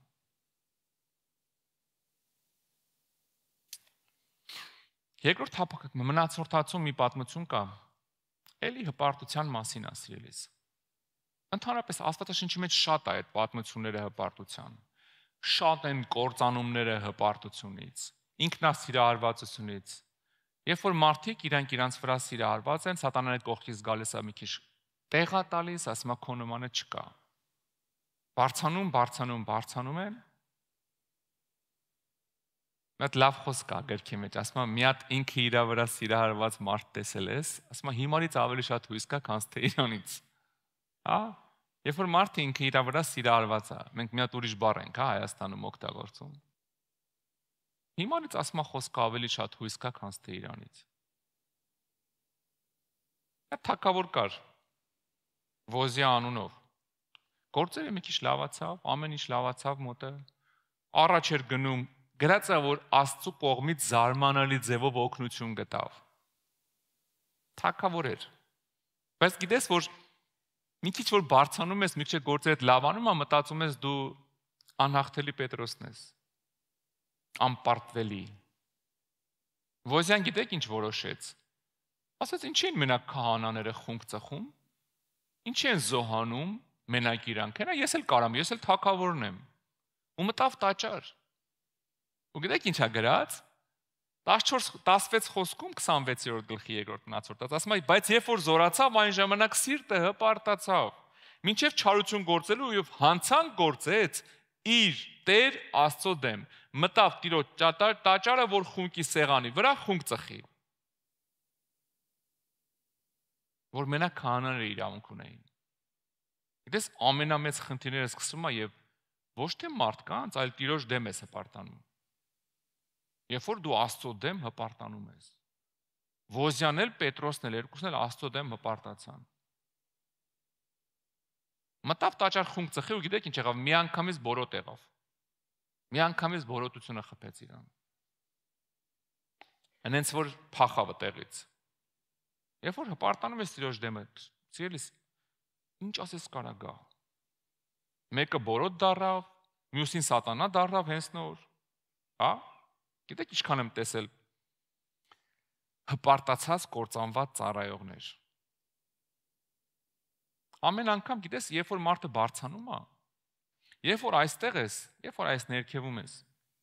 Երկրորդ հապակը մնացորդացում մի պատմություն կա։ Էլի հպարտության մասին է սիրելիս։ Ընդհանրապես Աստվածաշնչի մեջ շատ է այդ պատմությունները հպարտության։ Շատ են կործանումները հպարտությունից, ինքնասիրահարվածությունից։ Երբ որ մարդիկ իրանք իրանց վրա սիրահարված են, սատանան այդ կողքից գալիս է մի քիչ տեղա տալիս, ասում է քո նմանը չկա։ Բարձանում, բարձանում, բարձանում են։ Մատ լավ խոսք կա գրքի մեջ, ասում եմ մի հատ ինքը իր վրա սիրահարված մարդ տեսել ես, ասում եմ հիմարից ավելի շատ հույս կա, քան թե իրանից։ Հա? Երբ որ մարդը ինքը իր վրա սիրահարված է, մենք մի հատ ուրիշ բառ ենք, հա, Հայաստանում օգտագործում։ Հիմարից ասում եմ խոսքը ավելի շատ հույս կա, քան թե իրանից։ Այդ թակավոր կար Ոզիա անունով։ Գործերը մի քիչ լավացավ, ամեն ինչ լավացավ մոտը։ Առաջ էր գնում, գրած է, որ Աստծո կողմից զարմանալի ձևով օգնություն գտավ։ Թակավոր էր։ Բայց գիտես, որ մի քիչ որ բարձանում ես, մի քիչ գործերդ լավանում ա, մտածում ես դու անհաղթելի Պետրոսն ես։ Անպարտվելի։ Ոզիան գիտեք ինչ որոշեց։ Ասաց, ինչի են մենակ քահանաները խունկ ծխում։ Ինչի են զոհանում մենակ իրանք։ Հենա ես էլ կարամ, ես էլ թակավորն եմ։ Ու մտավ տաճար։ Ու գիտեք ինչ է գրած։ տասնչորս տասնվեց խոսքում քսանվեցերորդ գլխի երկրորդ մնացորդած ասում է, բայց երբ որ զորացավ այն ժամանակ սիրտը հպարտացավ։ Մինչև չարություն գործելու եւ հանցանք գործեց իր Տեր Աստծո դեմ։ Մտավ Տիրոջ տաճարը, որ խունկի սեղանի վրա խունկ ծխի։ Որ մենակ քահանաները իրավունք ունեին։ Գիտես ամենամեծ խնդիրները սկսում է եւ ոչ թե մարդկանց, այլ Տիրոջ դեմ ես հպարտանում։ Երբ որ դու Աստծո դեմ հպարտանում ես։ Ոզիան էլ Պետրոսն էլ երկուսն էլ Աստծո դեմ հպարտացան։ Մտավ տաճար խունկ ծխի ու գիտեք ինչ եղավ, մի անգամից բորոտ եղավ։ Մի անգամից բորոտությունը խփեց իրան։ Այնց որ փախավ տեղից։ Երբ որ հպարտանում ես Տիրոջ դեմ, սիրելիս, ինչ ասես կարա գա։ Մեկը բորոտ դառավ, մյուսին սատանա դառավ հենց նոր։ Հա? Գիտեք ինչքան եմ տեսել հպարտացած կործանված ծառայողներ։ Ամեն անգամ գիտես, երբ որ մարդը բարձանում է, երբ որ այստեղ ես, երբ որ այս ներքևում ես,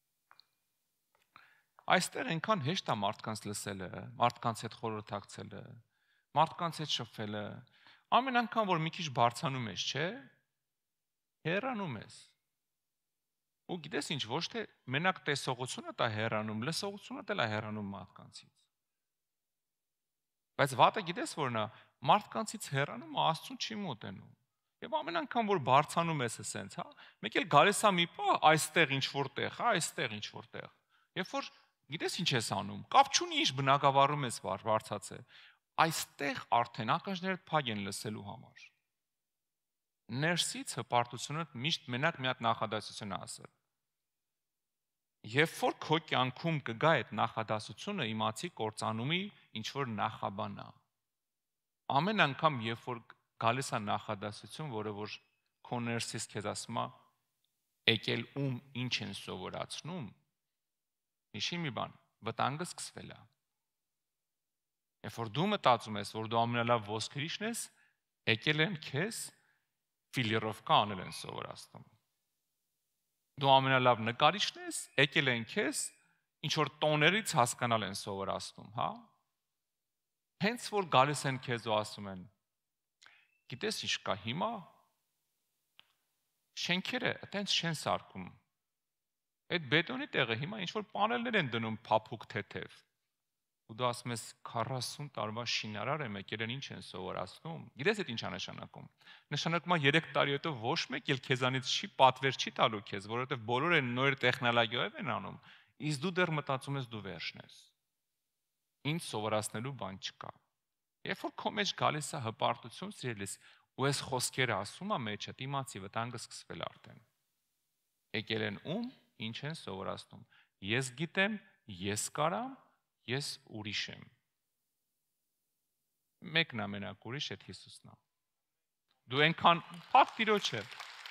այստեղ այնքան հեշտ է մարդկանց լսելը, մարդկանց հետ խորհրդակցելը, մարդկանց հետ շփվելը, ամեն անգամ որ մի քիչ բարձանում ես, չէ՞, հեռանում ես։ Ու գիտես ինչ, ոչ թե մենակ տեսողությունը դա հեռանում, լսողությունը դա է հեռանում մարդկանցից։ Բայց վատը գիտես որն է, մարդկանցից հեռանում Աստծուն չի մոտենում։ Եվ ամեն անգամ որ բարձանում ես ասենց, հա, մեկ էլ գալիս է մի պահ, այստեղ ինչ որտեղ, հա, այստեղ ինչ որտեղ։ Երբ որ գիտես ինչ ես անում, կապ չունի ինչ բնակավարում ես բարձած է, այստեղ արդեն ականջներդ փակ են լսելու համար։ Ներսից հպարտությունը միշտ մենակ մի հատ նախադասություն է ասել։ Երբ որ քո կյանքում կգա այդ նախադասությունը, իմացի կործանումի ինչ որ նախաբան է։ Ամեն անգամ երբ որ գալիս է նախադասություն, որը որ քո ներսից քեզ ասում է, եկել ում ինչ են սովորացնում, հիշի մի բան, վտանգը սկսվել է։ Երբ որ դու մտածում ես, որ դու ամենալավ ոսկրիչն ես, եկել են քեզ ֆիլիրովկա անել են սովորացնում։ Դու ամենալավ նկարիչն ես, եկել են քեզ ինչ որ տոներից հասկանալ են սովորացնում, հա։ Հենց որ գալիս են քեզ ու ասում են, գիտես ինչ կա հիմա, շենքերը այտենց չեն սարքում։ Այդ բետոնի տեղը հիմա ինչ որ պանելներ են դնում փափուկ թեթև։ Ու դու ասում ես քառասուն տարվա շինարար եմ, եկել են ինչ են սովորացնում։ Գիտես այդ ինչ է նշանակում։ Նշանակում է երեք տարի հետո ոչ մեկ էլ քեզանից չի պատվեր չի տալու քեզ, որովհետև բոլորը նոր տեխնոլոգիայով են անում, իսկ դու դեռ մտածում ես դու վերջն ես։ Ինչ սովորացնելու բան չկա։ Երբ որ քո մեջ գալիս է հպարտություն, սիրելիս, ու այս խոսքերը ասում է մեջը, իմացի վտանգը սկսվել արդեն։ Եկել են ում, ինչ են սովորացնում։ Ես գիտեմ, ես կարամ, ես ուրիշ եմ։ Մեկն ամենակ ուրիշ է Հիսուսն է։ Դու այնքան փակ Տիրոջ է։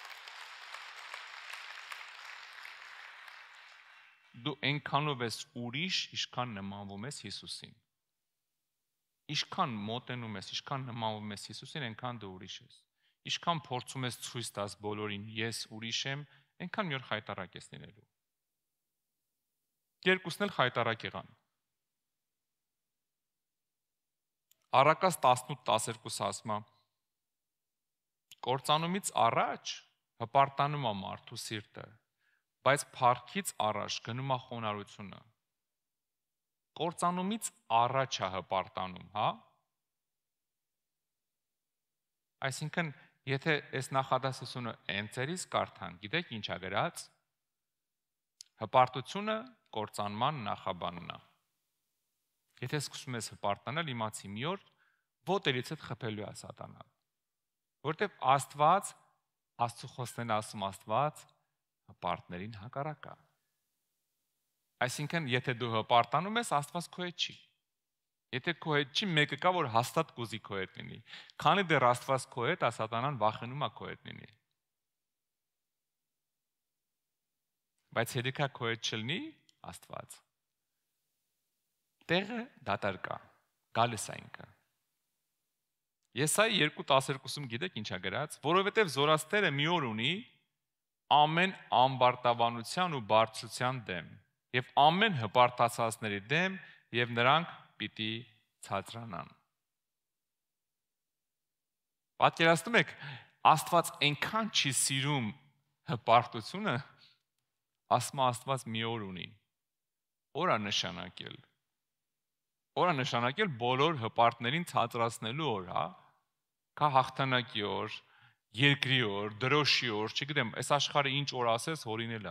Դու այնքանով ես ուրիշ, ինչքան նմանվում ես Հիսուսին։ Ինչքան մոտենում ես, ինչքան նմանվում ես Հիսուսին, այնքան դու ուրիշ ես։ Ինչքան փորձում ես ցույց տաս բոլորին, ես ուրիշ եմ, այնքան մի օր խայտարակ ես լինելու։ Երկուսն էլ խայտարակ եղան։ Առակաց տասնութ տասներկուսը ասում է. Կործանումից առաջ հպարտանում է մարդու սիրտը, բայց փառքից առաջ գնում է խոնարհությունը։ Կործանումից առաջ է հպարտանում, հա։ Այսինքն, եթե այս նախադասությունը ընձերից կարդան, գիտեք ինչ է գրած։ Հպարտությունը կործանման նախաբանն է։ Եթե սկսում ես հպարտանալ, իմացի մի օր ոտերիցդ խփելու է սատանան։ Որտեւ Աստված, Աստծո խոսքն ասում Աստված հպարտներին հակառակ է։ Այսինքն, եթե դու հպարտանում ես, Աստված քո հետ չի։ Եթե քո հետ չի, մեկը կա, որ հաստատ կուզի քո հետ լինի։ Քանի դեռ Աստված քո հետ, սատանան վախենում է քո հետ լինի։ Բայց եթե քո հետ չլինի, Աստված տեղը դատարկա, գալիս է ինքը։ Եսայի երկու տասներկուսում գիտեք ինչ է գրած, որովհետև զորաստերը մի օր ունի ամեն ամբարտավանության ու բարձրության դեմ, եւ ամեն հպարտացածների դեմ, եւ նրանք պիտի ցածրանան։ Պատկերացնում եք, Աստված այնքան չի սիրում հպարտությունը, ասում Աստված մի օր ունի։ Օր է նշանակել։ Օր է նշանակել բոլոր հպարտներին ցածրացնելու օր, հա։ Կա հաղթանակի օր, երկրի օր, դրոշի օր, չգիտեմ, այս աշխարհը ինչ օր ասես, հորինել է։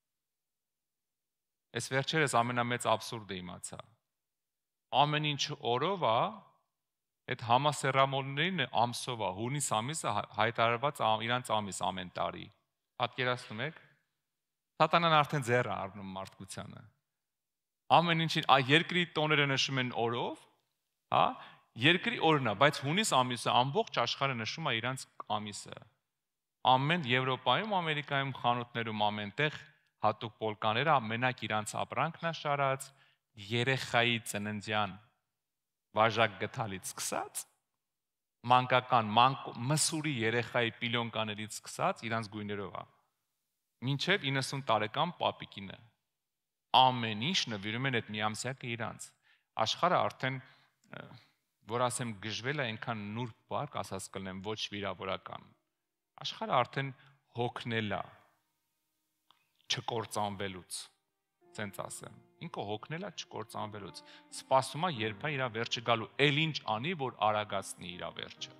Այս վերջերս ամենամեծ աբսուրդը իմացա։ Ամեն ինչ օրով է, այդ համասեռամոլներին ամսով է, հունիս ամիսը հայտարարված իրանց ամիս ամեն տարի։ Պատկերացնում եք։ Սատանան արդեն ձեռ է առնում մարդկությանը։ Ամեն ինչին, երկրի տոները նշում են օրով, հա, երկրի օրն է, բայց հունիս ամիսը ամբողջ աշխարհը նշում է իրանց ամիսը։ Ամեն Եվրոպայում, Ամերիկայում, խանութներում ամենտեղ հատուկ պոլկաները մենակ իրանց ապրանքն է շարած, երեխայի ծննդյան վաժակ գթալից սկսած, մանկական, մսուրի երեխայի պիլյոնկաներից սկսած իրանց գույներով է։ Մինչև իննսուն տարեկան պապիկինը։ Ամեն ինչ նվիրում են այդ միամսյակը իրանց։ Աշխարհը արդեն, որ ասեմ գժվել է այնքան նուրբ բառ, ասած կլնեմ ոչ վիրավորական։ Աշխարհը արդեն հոգնել է չկործանվելուց, ցենց ասեմ։ Ինքը հոգնել է չկործանվելուց։ Սպասում է երբ է իր վերջը գալու, էլ ինչ անի, որ արագացնի իր վերջը։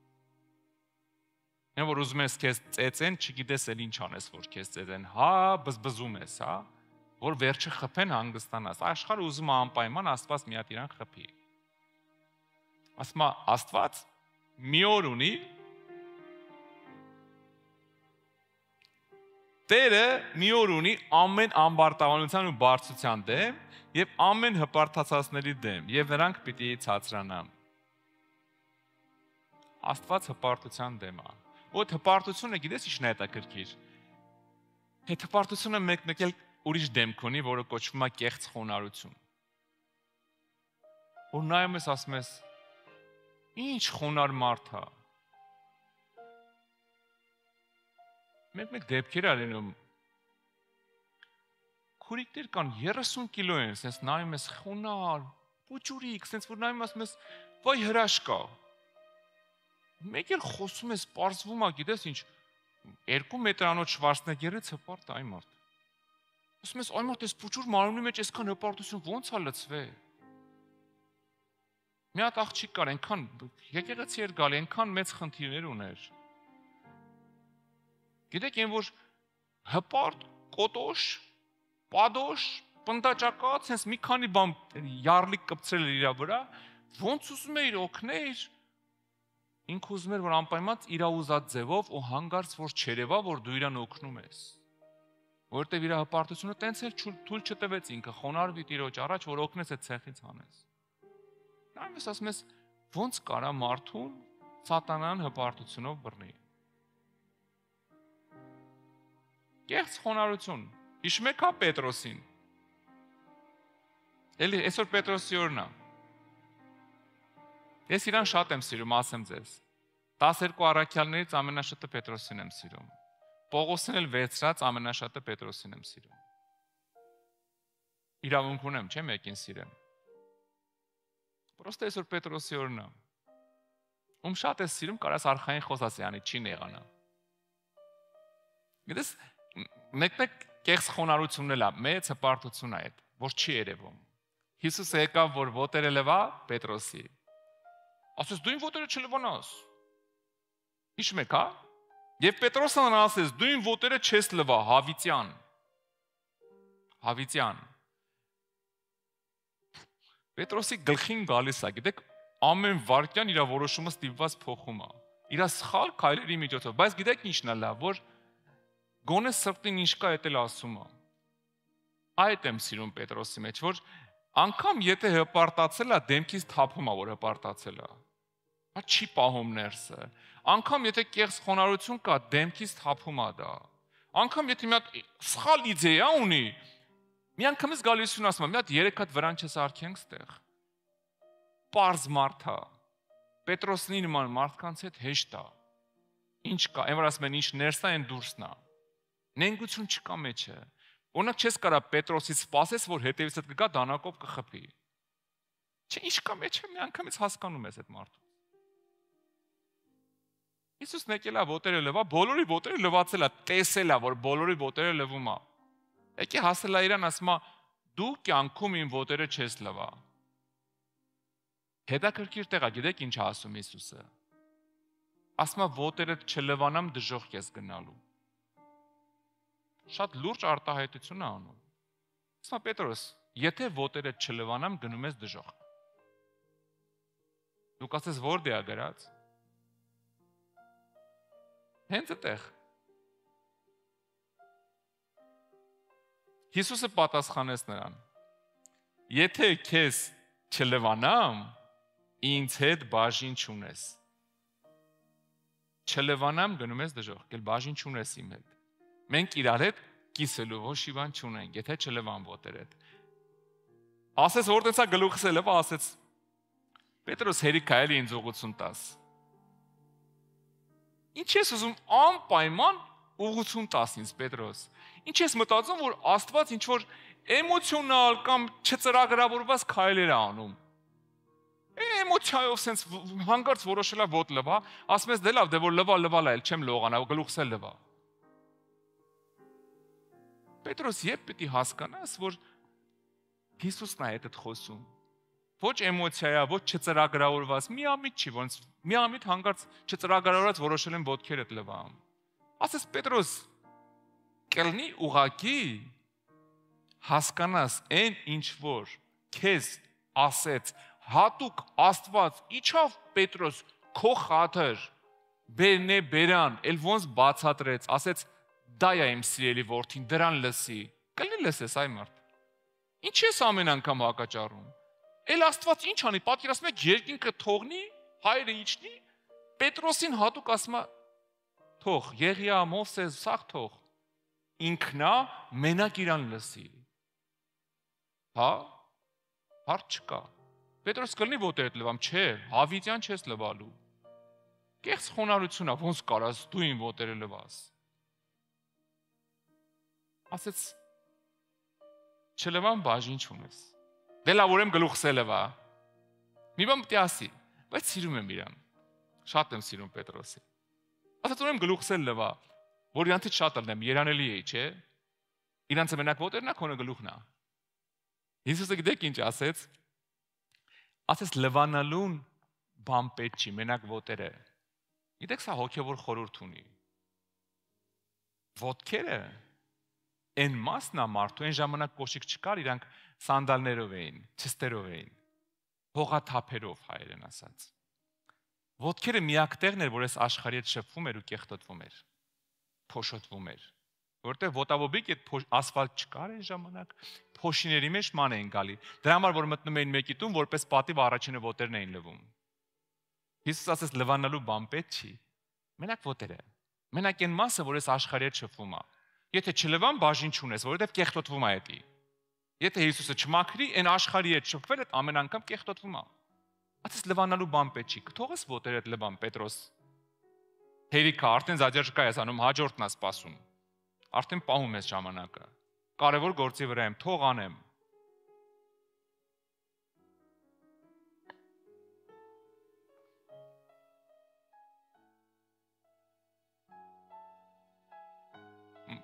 Այն որ ուզում ես քեզ ծեծեն, չգիտես էլ ինչ անես, որ քեզ ծեծեն, հա, բզբզում ես, հա, որ վերջը խփեն հանգստանաս։ Աշխարհը ուզում է անպայման Աստված մի հատ իրան խփի։ Ասում է Աստված մի օր ունի, Տերը մի օր ունի ամեն ամբարտավանության ու բարձրության դեմ եւ ամեն հպարտացածների դեմ եւ նրանք պիտի ցածրանան։ Աստված հպարտության դեմ է։ Ոդ հպարտությունը գիտես ինչն է հետաքրքիր։ Հետ հպարտությունը մեկ-մեկ էլ ուրիշ դեմք ունի, որը կոչվում է կեղծ խոնարհություն։ Որ նայում ես ասում ես, ինչ խոնար մարդ է։ Մեկ-մեկ դեպքեր ա լինում։ Քուրիկներ կան երեսուն կիլո են, sense նայում ես խոնար, փոճուրիկ, sense որ նայում ասում ես, վայ հրաշքա։ Մեկ էլ խոսում ես, պարզվում է, գիտես ինչ, երկու մետրանոց Շվարցնեգերից հպարտ այ մարդ։ Ասում ես, այ մարդ էս փոճուր մարմնի մեջ այսքան հպարտություն ո՞նց է լցվել։ Մի հատ աղջիկ կար, այնքան եկեղեցի էր գալի, այնքան մեծ խնդիրներ ուներ։ Գիտեք, այն որ հպարտ, կոտոշ, պադոշ, պնդաճակած, հենց մի քանի բան յառլիկ կպցրել էր իր վրա, ոնց ուզում էր օգներ, ինքը ուզում էր, որ անպայման իր ուզած ձևով ու հանգարց որ չերևա, որ դու իրան օգնում ես։ Որտեւ իր հպարտությունը տենց էլ թույլ չտվեց ինքը, խոնարհվի Տիրոջ առաջ, որ օգնես այդ ցեղից հանես։ Նայում ես, ասում ես, ոնց կարա մարդուն սատանան հպարտությունով բռնի։ Կեղծ խոնարհություն։ Հիշում եք հա Պետրոսին։ Էլի այսօր Պետրոսի օրն է։ Ես իրան շատ եմ սիրում, ասեմ ձեզ։ տասներկու առաքյալներից ամենաշատը Պետրոսին եմ սիրում։ Պողոսին էլ վերցրած ամենաշատը Պետրոսին եմ սիրում։ Իրավունք ունեմ, չէ՞ մեկին սիրեմ։ Պրոստը այսօր Պետրոսի օրն է։ Ում շատ ես սիրում, կարաս արխային խոսած յանի չի նեղանա։ Գիտես, մեկ-մեկ կեղծ խոնարհությունն էլ է, մեծ հպարտություն է այդ, որ չի երևում։ Հիսուսը եկավ, որ ոտերը լվա Պետրոսի։ Ասես դու ին ոտերը չլվանաս։ Հիշում եք, հա? Եվ Պետրոսը նրան ասեց, դու ին ոտերը չես լվա, հավիտյան։ Հավիտյան։ Պետրոսի գլխին գալիս է, գիտեք, ամեն վարքյան իր որոշումը ստիպված փոխում է։ Իր սխալ քայլերի միջոցով, բայց գիտեք ինչն է լավ, որ գոնե սրտին ինչ կա էդ էլ ասում է։ Այդ եմ սիրում Պետրոսի մեջ, որ անգամ եթե հպարտացել է, դեմքից թափում է, որ հպարտացել է։ Դա չի պահում ներսը։ Անգամ եթե կեղծ խոնարհություն կա, դեմքից թափում է դա։ Անգամ եթե մի հատ սխալ իդեա ունի, մի անգամից գալիս ու ասում է, մի հատ երեք հատ վրան չսարքենք ստեղ։ Պարզ մարդ է։ Պետրոսնի նման մարդկանց հետ հեշտ է։ Ինչ կա, այն որ ասում են ինչ ներսա են դուրսնա։ Նենգություն չկա մեջը։ Օրինակ չես կարա Պետրոսից սպասես, որ հետևից հետ կգա դանակով կխփի։ Չէ, ինչ կա մեջը, մի անգամից հասկանում ես այդ մարդու։ Հիսուսն եկել է ոտերը լվա, բոլորի ոտերը լվացել է, տեսել է, որ բոլորի ոտերը լվում է։ Եկե հասել է իրան, ասում է, դու կյանքում իմ ոտերը չես լվա։ Հետաքրքիր տեղ է, գիտեք ինչ ասում Հիսուսը։ Ասում է ոտերդ չլվանամ դժոխք ես գնալու։ Շատ լուրջ արտահայտություն է անում։ Ասում է Պետրոս, եթե ոտերդ չլվանամ գնում ես դժոխք։ Դու կասես որտե է գրած։ Հենց այդտեղ։ Հիսուսը պատասխանեց նրան. Եթե քեզ չլվանամ, ինձ հետ բաժին չունես։ Չլվանամ գնում ես դժոխք, էլ բաժին չունես իմ հետ։ Մենք իրար հետ կիսելու ոչ մի բան չունենք, եթե չլվան ոտերդ։ Ասես որտեղից է գլուխս է լվա, ասեց Պետրոս հերիք է էլի ինձ ուղղություն տաս։ Ինչ ես ուզում անպայման ուղղություն տաս ինձ Պետրոս։ Ինչ ես մտածում, որ Աստված ինչ որ էմոցիոնալ կամ չծրագրավորված քայլեր է անում։ Էմոցիայով sense հանգարց որոշել է ոտ լվա, ասում ես դե լավ, դե որ լվա լվալ է, չեմ լողանա, գլուխս էլ լվա։ Պետրոս երբ պիտի հասկանաս, որ Հիսուսն է այդ խոսում։ Ոչ էմոցիա, ոչ չծրագրավորված, միամիտ չի, ոնց միամիտ հանգարց չծրագրավորված որոշել են ոտքերդ լվամ։ Ասես Պետրոս, կլնի ուղակի հասկանաս այն ինչ որ քեզ ասեց հատուկ Աստված, իջավ Պետրոս քո խաթր, բերնե բերան, էլ ոնց բացատրեց, ասեց դա է իմ սիրելի որդին, դրան լսի։ Կլնի լսես այ մարդ։ Ինչ ես ամեն անգամ հակաճառում։ Էլ Աստված ինչ անի, պատկերացնում եք երկինքը թողնի, հայրը իջնի, Պետրոսին հատուկ ասում է թող, Եղիա, Մովսես, սաղ թող, ինքնա մենակ իրան լսի։ Հա, հարց չկա։ Պետրոս կլնի ոտերդ լվամ, չէ, հավիտյան չես լվալու։ Կեղծ խոնարհություն է, ոնց կարաս դու ին ոտերը լվաս։ Ասեց չլվամ բաժին չունես։ Դե լավ ուրեմն գլուխս է լվա։ Մի բան պետք է ասի, բայց սիրում եմ իրան։ Շատ եմ սիրում Պետրոսին։ Ասեց ուրեմն գլուխս է լվա, որ իրանցից շատ ըլնեմ, երանելի է, չէ։ Իրանցը մենակ ոտերն է, քոնը գլուխն է։ Հիսուսը գիտեք ինչ ասեց։ Ասեց լվանալուն բան պետք չի, մենակ ոտերը։ Գիտեք սա հոգևոր խորհուրդ ունի։ Ոտքերը այն մասն է մարդու, այն ժամանակ կոշիկ չկար, իրանք սանդալներով էին, չստերով էին, հողաթափերով հայերեն ասած։ Ոտքերը միակ տեղն էր, որ այս աշխարհի հետ շփվում էր ու կեղտոտվում էր, փոշոտվում էր, որտեղ ոտաբոբիկ այդ ասֆալտ չկար այն ժամանակ, փոշիների մեջ ման էին գալի։ Դրա համար որ մտնում էին մեկի տուն, որպես պատիվ առաջինը ոտերն էին լվում։ Հիսուս ասեց լվանալու բան պետք չի, մենակ ոտերը, մենակ այն մասը, որ այս աշխարհի հետ շփվում է։ Եթե չլվան բաժին չունես, որովհետև կեղտոտվում է դա։ Եթե Հիսուսը չմաքրի, այն աշխարհի հետ շփվել է, ամեն անգամ կեղտոտվում է։ Ասես լվանալու բան պետք չի, թողես ոտերդ լվան Պետրոս։ Հերիքա, արդեն զաջերժկա ես անում, հաջորդն է սպասում։ Արդեն պահում ես ժամանակը։ Կարևոր գործի վրա եմ, թող անեմ։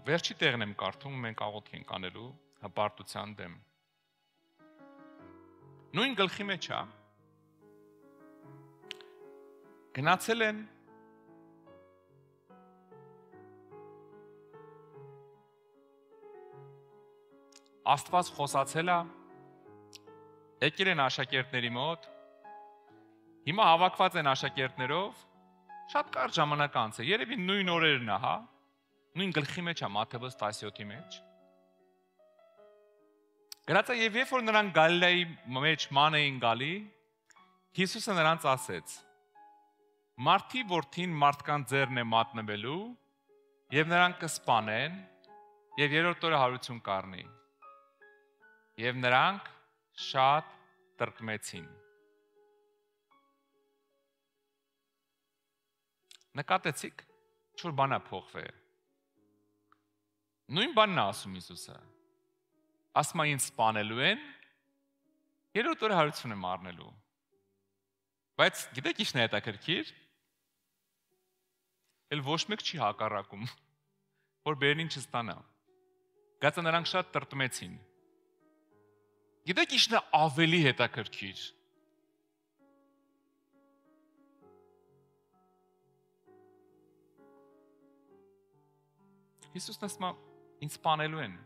վերջի տեղն եմ կարդում, մենք աղոթք ենք անելու հպարտության դեմ։ Նույն գլխի մեջ է գնացել են Աստված խոսացել է, եկել են աշակերտների մոտ, հիմա հավաքված են աշակերտներով, շատ կարճ ժամանակ անց է, երևի նույն օրերն է, հա, նույն գլխի մեջ է Մատթեոս տասնյոթի մեջ։ Գրած է, եւ երբ որ նրանք Գալիլեայի մեջ ման էին գալի, Հիսուսը նրանց ասեց. Մարդի որդին մարդկան ձեռն է մատնվելու, եւ նրանք կսպանեն, եւ երրորդ օրը հարություն կառնի։ Եվ նրանք շատ տրտմեցին։ Նկատեցիք, ինչ-որ բան է փոխվել։ Նույն բանն է ասում Հիսուսը։ Ասում է ինձ սպանելու են, երրորդ օրը հարություն եմ առնելու։ Բայց գիտեք ինչն է հետաքրքիր։ Էլ ոչ մեկ չի հակառակում, որ բերնին չստանա։ Գացը նրանք շատ տրտմեցին։ Գիտեք ինչն է ավելի հետաքրքիր։ Հիսուսն ասում է, ինձ սպանելու են։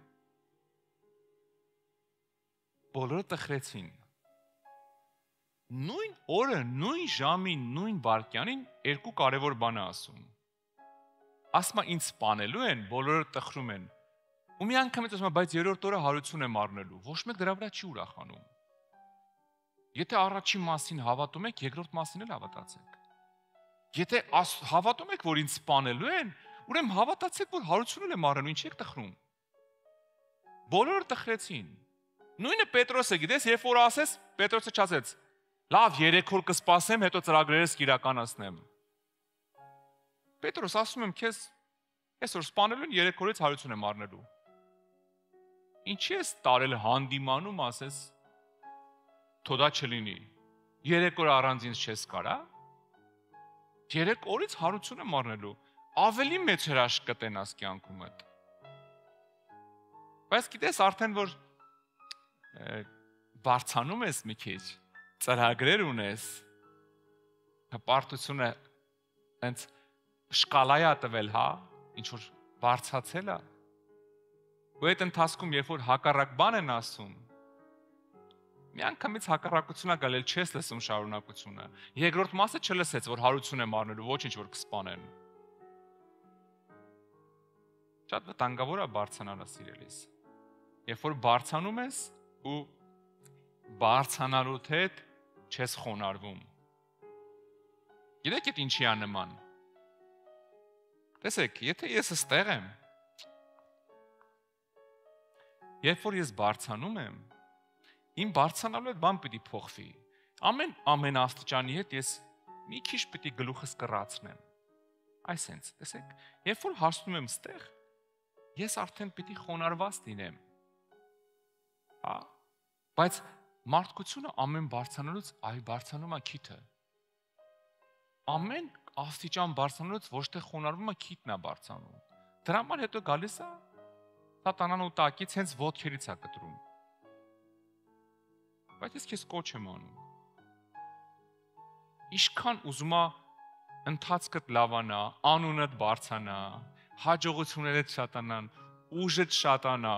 Բոլորը տխրեցին։ Նույն օրը, նույն ժամին, նույն վայրկյանին երկու կարևոր բան է ասում։ Ասում է ինձ սպանելու են, բոլորը տխրում են։ Ու մի անգամից ասում է, բայց երրորդ օրը հարություն եմ առնելու։ Ոչ մեկ դրա վրա չի ուրախանում։ Եթե առաջին մասին հավատում եք, երկրորդ մասին էլ հավատացեք։ Եթե հավատում եք, որ ինձ սպանելու են, ուրեմն հավատացեք, որ հարություն եմ առնելու, ինչ եք տխրում։ Բոլորը տխրեցին։ Նույնը Պետրոսը, գիտես, երբ որ ասես, Պետրոսը չասեց. լավ, երեք օր կսպասեմ, հետո ծրագրերս կիրականացնեմ։ Պետրոս, ասում եմ քեզ, այսօր սպանելու են, երեք օրից հարություն եմ առնելու։ Ինչի ես տարել հանդիմանում, ասես, թո դա չլինի։ Երեք օր առանց ինձ չես կարա։ Երեք օրից հարություն եմ առնելու։ Ավելի մեծ հրաշք կտենաս կյանքումդ։ Բայց գիտես, արդեն որ բարձանում ես մի քիչ, ծրագրեր ունես, հպարտությունը հենց շկալայա տվել, հա, ինչ որ բարձացել է։ Ու այդ ընթացքում, երբ որ հակառակ բան են ասում, մի անգամից հակառակությունը գալել չես լսում շարունակությունը։ Երկրորդ մասը չլսեց, որ հարություն եմ առնելու, ոչինչ որ կսպանեն։ Շատ վտանգավոր է բարձանալը, սիրելիս։ Երբ որ բարձանում ես ու բարձանալուց հետ չես խոնարհվում։ Գիտեք այդ ինչի է նման։ Տեսեք, եթե ես ստեղ եմ, երբ որ ես բարձանում եմ, իմ բարձանալու հետ բան պիտի փոխվի։ Ամեն ամեն աստիճանի հետ ես մի քիչ պիտի գլուխս կռացնեմ։ Այսենց, տեսեք, երբ որ հասնում եմ ստեղ, ես արդեն պիտի խոնարհված լինեմ։ Հա, բայց մարդկությունը ամեն բարձանալուց այ բարձանում է քիթը։ Ամեն աստիճան բարձանալուց ոչ թե խոնարհվում է, քիթն է բարձանում։ Դրաման հետո գալիս է սատանան ու տակից հենց ոտքերից է կտրում։ Բայց ես քեզ կոչ եմ անում։ Ինչքան ուզում է ընթացքդ լավանա, անունդ բարձանա, հաջողություններդ շատանան, ուժդ շատանա։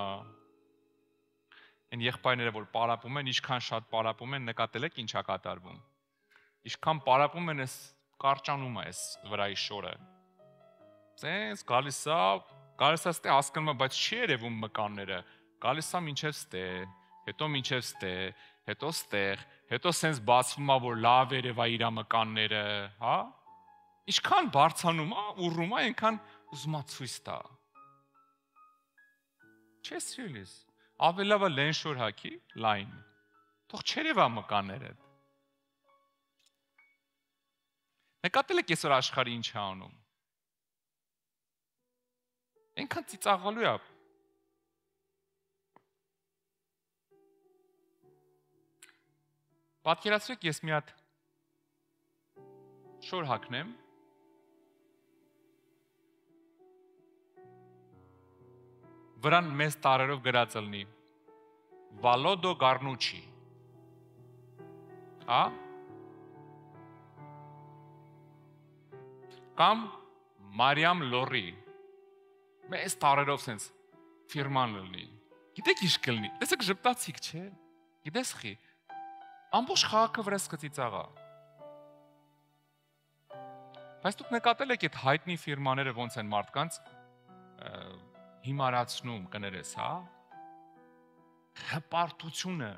Այն եղբայրները, որ պարապում են, ինչքան շատ պարապում են, նկատել եք ինչա կատարվում։ Ինչքան պարապում են, էս կարճանում է էս վրայի շորը։ Սենց գալիս է, գալիս է ստե հասկանում է, բայց չի երևում մկանները։ Գալիս է մինչև ստե, հետո մինչև ստե, հետո ստեղ, հետո սենց բացվում է, որ լավ երևա իր մկանները, հա։ Ինչքան բարձանում է, ուռում է, այնքան ուզում է ցույց տա։ Չես սիրելիս, ավելի լավ է լեն շոր հագի, լայն։ Թող չերևա մկաններդ։ Նկատել եք այսօր աշխարհը ինչ է անում։ Այնքան ծիծաղալու է։ Պատկերացրեք, ես մի հատ շոր հագնեմ, վրան մեծ տարերով գրած լինի Վալոդո Գառնուչի։ Հա? Կամ Մարիամ Լորի։ Մեծ տարերով սենց ֆիրման լինի։ Գիտեք ինչ կլինի։ Տեսեք ժպտացիք, չէ՞։ Գիտես խի։ Ամբողջ քաղաքը վրա սկսի ծաղա։ Բայց դուք նկատել եք այդ հայտնի ֆիրմաները ոնց են մարդկանց հիմարացնում, կներես, հա։ Հպարտությունը։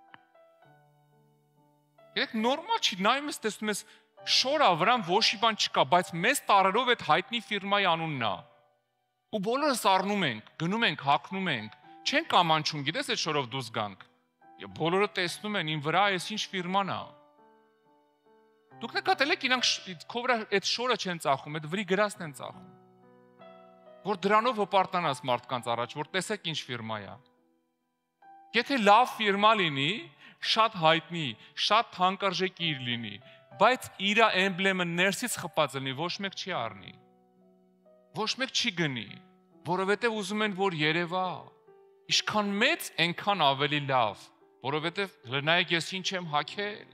Երեք նորմալ չի, նայում ես տեսնում ես շորա վրան ոչ մի բան չկա, բայց մեծ տարերով այդ հայտնի ֆիրմայի անունն է։ Ու բոլորս առնում ենք, գնում ենք, հագնում ենք, չենք ամանչում, գիտես այդ շորով դուրս գանք։ Բոլորը տեսնում են, իմ վրա այս ինչ ֆիրման է։ Դուք նկատել եք իրանք քո վրա այդ շորը չեն ծախում, այդ վրի գրածն են ծախում։ Որ դրանով հպարտանաս մարդկանց առաջ, որ տեսեք ինչ ֆիրմա է։ Եթե լավ ֆիրմա լինի, շատ հայտնի, շատ թանկարժեք իր լինի, բայց իր էմբլեմը ներսից խփած լինի, ոչ մեկ չի առնի։ Ոչ մեկ չի գնի, որովհետև ուզում են, որ երևա։ Ինչքան մեծ, այնքան ավելի լավ, որովհետև նայեք ես ինչ եմ հագել։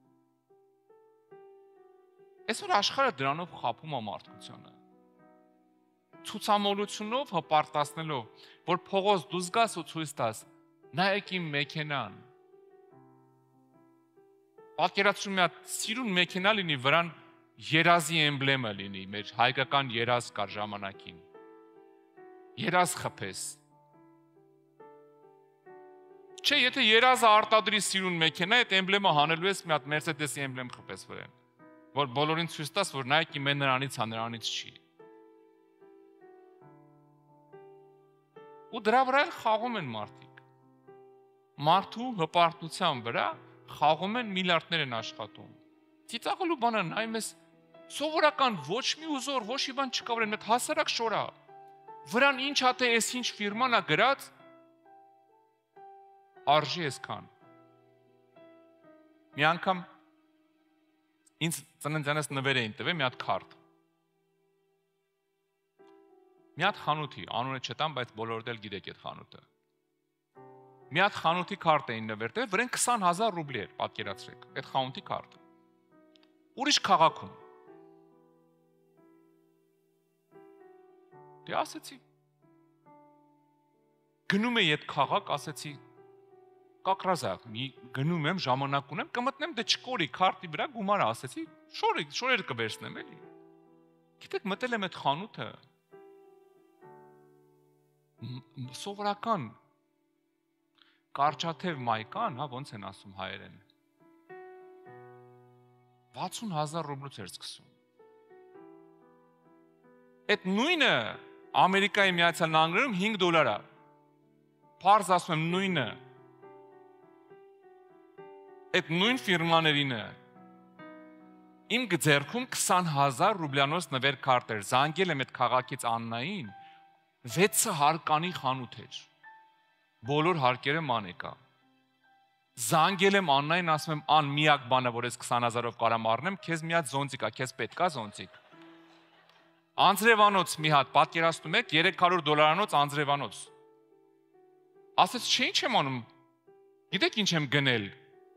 Այսօր աշխարհը դրանով խաբում է մարդկությանը։ Ցուցամոլությունով հպարտացնելով, որ փողոց դուրս գաս ու ցույց տաս, նայեք իմ մեքենան։ Պատկերացրու մի հատ սիրուն մեքենա լինի, վրան երազի էմբլեմը լինի, մեր հայկական երազ կար ժամանակին։ Երազ խփես։ Չէ, եթե երազը արտադրի սիրուն մեքենա, այդ էմբլեմը հանելու ես մի հատ Mercedes-ի էմբլեմ խփես վրան, որ բոլորին ցույց տաս, որ նայեք իմ նրանից հա նրանից չի։ Ու դրա վրա խաղում են մարդիկ։ Մարդու հպարտության վրա խաղում են միլիարդներ են աշխատում։ Ծիծաղելու բանը նայում ես սովորական ոչ մի ուզոր, ոչ մի բան չկա, վրան այդ հասարակ շորա։ Վրան ինչ հա թե էս ինչ ֆիրման է գրած, արժի այսքան։ Մի անգամ ինձ ծննդյանս նվեր էին տվել մի հատ քարտ։ Մի հատ խանութի, անունը չտամ, բայց բոլորդ էլ գիտեք այդ խանութը։ Մի հատ խանութի քարտ էին նվեր տվել, վրան քսան հազար ռուբլի էր, պատկերացրեք, այդ խանութի քարտը։ Ուրիշ քաղաքում։ Դե ասեցի։ Գնում էի այդ քաղաք, ասեցի կակրազակ, մի գնում եմ, ժամանակ ունեմ, կմտնեմ, դե չկորի քարտի վրա գումարը, ասեցի, շորի, շորեր կվերցնեմ էլի։ Գիտեք, մտել եմ այդ խանութը։ Սովորական կարճաթև մայկան, հա, ոնց են ասում հայերեն։ վաթսուն հազար ռուբլուց էր սկսում։ Այդ նույնը Ամերիկայի Միացյալ Նահանգներում հինգ դոլար է։ Պարզ ասում եմ նույնը։ Այդ նույն ֆիրմաներինը իմ ձեռքում քսան հազար ռուբլյանոց նվեր քարտ էր, զանգել եմ այդ քաղաքից Աննային, վեցը հարկանի խանութ էր, բոլոր հարկերը ման եկա, զանգել եմ Աննային, ասում եմ Ան, միակ բանը, որ ես քսան հազարով կարամ առնեմ, քեզ մի հատ զոնցիկ ա, քեզ պետք ա զոնցիկ, անձրևանոց մի հատ, պատկերացնում եք, երեք հարյուր դոլարանոց անձրևանոց, ասեց չէ ինչ եմ անում, գիտեք ինչ եմ գնել,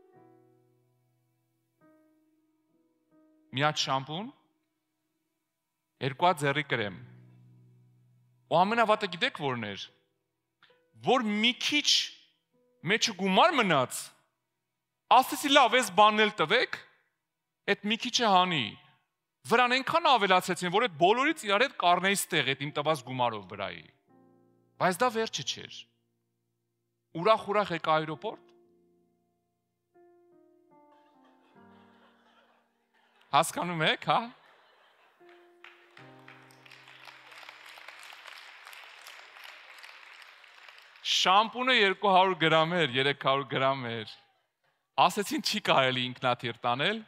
մի հատ շամպուն, երկու հատ ձեռի կրեմ, ու ամենավատը գիտեք որն էր, որ մի քիչ մեջը գումար մնաց, ասեցի լավ, ես բանն էլ տվեք, այդ մի քիչը հանի, վրան այնքան ավելացեցին, որ այդ բոլորից իրար հետ կառնեի ստեղ, այդ իմ տված գումարով վրայի, բայց դա վերջը չէր, ուրախ-ուրախ եկա այրոպորտ, հասկանում եք, հա? Շամպունը երկու հարյուր գրամ էր, երեք հարյուր գրամ էր, ասեցին չի կարելի ինքնաթիռ տանել,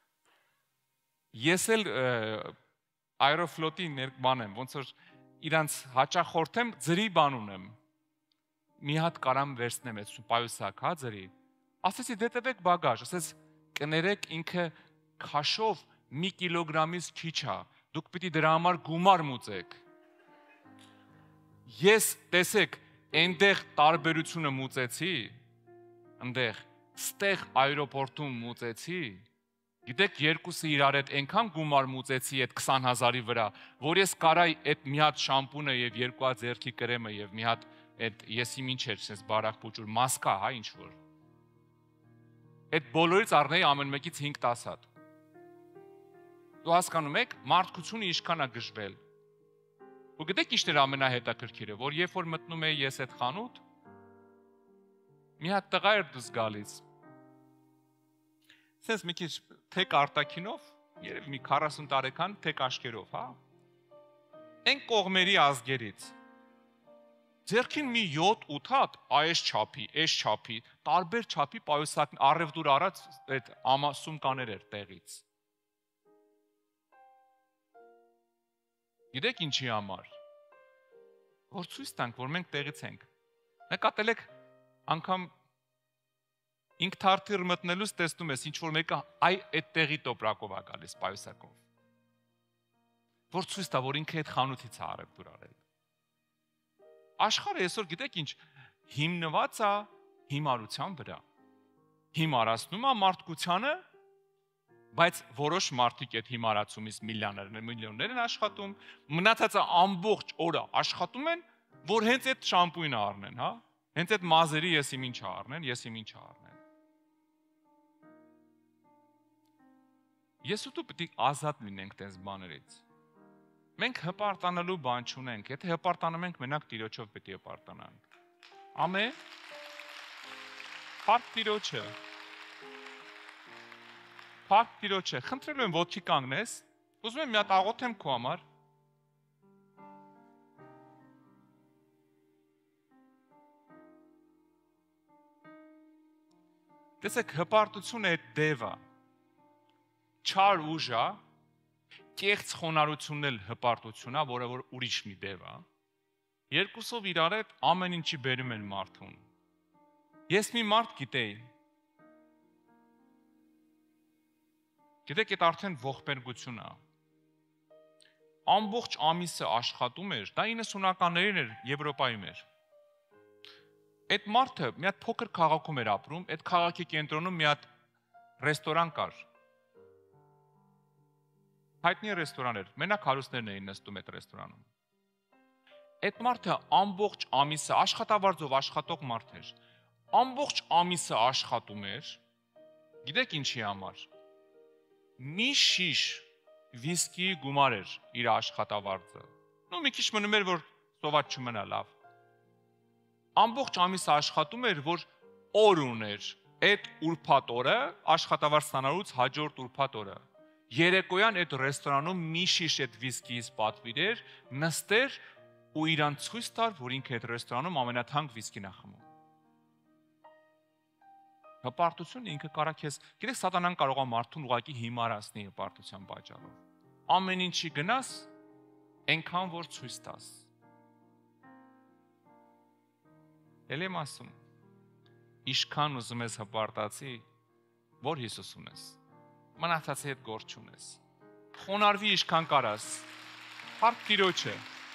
ես էլ Aeroflot-ի բան եմ, ոնց որ իրանց հաճախորդեմ, ձրի բան ունեմ, մի հատ կարամ վերցնեմ այդ պայուսակ, հա ձրի, ասեցի դե տվեք բագաժ, ասեց կներեք ինքը քաշով մի կիլոգրամից քիչ է, դուք պիտի դրա համար գումար մուծեք, Ես տեսեք, այնտեղ տարբերությունը մուծեցի, այնտեղ ստեղ այրոպորտում մուծեցի, գիտեք, երկուսը իրար հետ այնքան գումար մուծեցի այդ քսան հազարի վրա, որ ես կարայի այդ մի հատ շամպունը եւ երկու հատ ձեռքի կրեմը եւ մի հատ այդ եսի ինչ էր, sense բարակ փուճուր, մասկա, հա, ինչ որ։ Այդ բոլորից առնեի ամեն մեկից հինգ-տասը հատ։ Դու հասկանում եք, մարդկությունը ինչքան է գժվել։ Ու գիտեք ինչ էր ամենահետաքրքիրը, որ երբ որ մտնում էի ես այդ խանութ, մի հատ տղա էր դուրս գալիս։ Սենց մի քիչ թեք արտաքինով, երևի մի քառասուն տարեկան թեք աչքերով, հա։ Այն կողմերի ազգերից։ Ձեռքին մի յոթ-ութ հատ այս չափի, այս չափի, տարբեր չափի պայուսակ առևտուր արած այդ ամասումկաներ էր տեղից։ Գիտեք ինչի համար։ Որ ցույց տանք, որ մենք տեղից ենք։ Նկատել եք անգամ ինքթարթիր մտնելուց տեսնում ես, ինչ որ մեկը այ այդ տեղի տոպրակով է գալիս պայուսակով։ Որ ցույց տա, որ ինքը այդ խանութից է առևտուր արել։ Աշխարհը այսօր գիտեք ինչ հիմնված է հիմարության վրա։ Հիմարացնում է մարդկությանը, բայց որոշ մարդիկ այդ հիմարացումից միլիոներներ, միլիոններ են աշխատում, մնացածը ամբողջ օրը աշխատում են, որ հենց այդ շամպույնը առնեն, հա։ Հենց այդ մազերի ես իմ ինչը առնեն, ես իմ ինչը առնեն։ Ես ու դու պետք է ազատ լինենք տես բաներից։ Մենք հպարտանալու բան չունենք, եթե հպարտանում ենք, մենակ Տիրոջով պետք է հպարտանանք։ Ամեն։ Փառք Տիրոջը։ Փառք Տիրոջը։ Խնդրելու եմ ոտքի կանգնես։ Ուզում եմ մի հատ աղոթեմ քո համար։ Տեսեք, հպարտությունը այդ դևը։ Չար ուժը կեղծ խոնարհությունն էլ հպարտությունն է, որը որ ուրիշ մի դև է։ Երկուսով իրար հետ ամեն ինչի բերում են մարդուն։ Ես մի մարդ գիտեի։ Գիտեք, այդ արդեն ողբերգություն է։ Ամբողջ ամիսը աշխատում էր, դա իննսունականներին էր, Եվրոպայում էր։ Այդ մարդը մի հատ փոքր քաղաքում էր ապրում, այդ քաղաքի կենտրոնում մի հատ ռեստորան կար։ Հայտնի ռեստորան էր, մենակ հարուստներն էին նստում այդ ռեստորանում։ Այդ մարդը ամբողջ ամիսը աշխատավարձով աշխատող մարդ էր։ Ամբողջ ամիսը աշխատում էր։ Գիտեք ինչի համար։ Մի շիշ վիսկի գումար էր իր աշխատավարձը։ Նու մի քիչ մնում էր, որ սոված չմնա լավ։ Ամբողջ ամիսը աշխատում էր, որ օր ուներ։ Այդ ուրբաթ օրը աշխատավարձ ստանալուց հաջորդ ուրբաթ օրը։ Երեկոյան այդ ռեստորանում մի շիշ այդ վիսկիից պատվիրեր, նստեր ու իրան ցույց տար, որ ինքը այդ ռեստորանում ամենաթանկ վիսկին է խմում։ Հպարտությունը ինքը կարա քեզ, գիտեք, սատանան կարող է մարդուն ուղղակի հիմարացնի հպարտության պատճառով։ Ամեն ինչի գնաս, այնքան որ ցույց տաս։ Էլ եմ ասում, ինչքան ուզում ես հպարտացի, որ Հիսուս ունես։ Մնացածի հետ գործ չունես։ Խոնարհվի ինչքան կարաս։ Փառք Տիրոջը։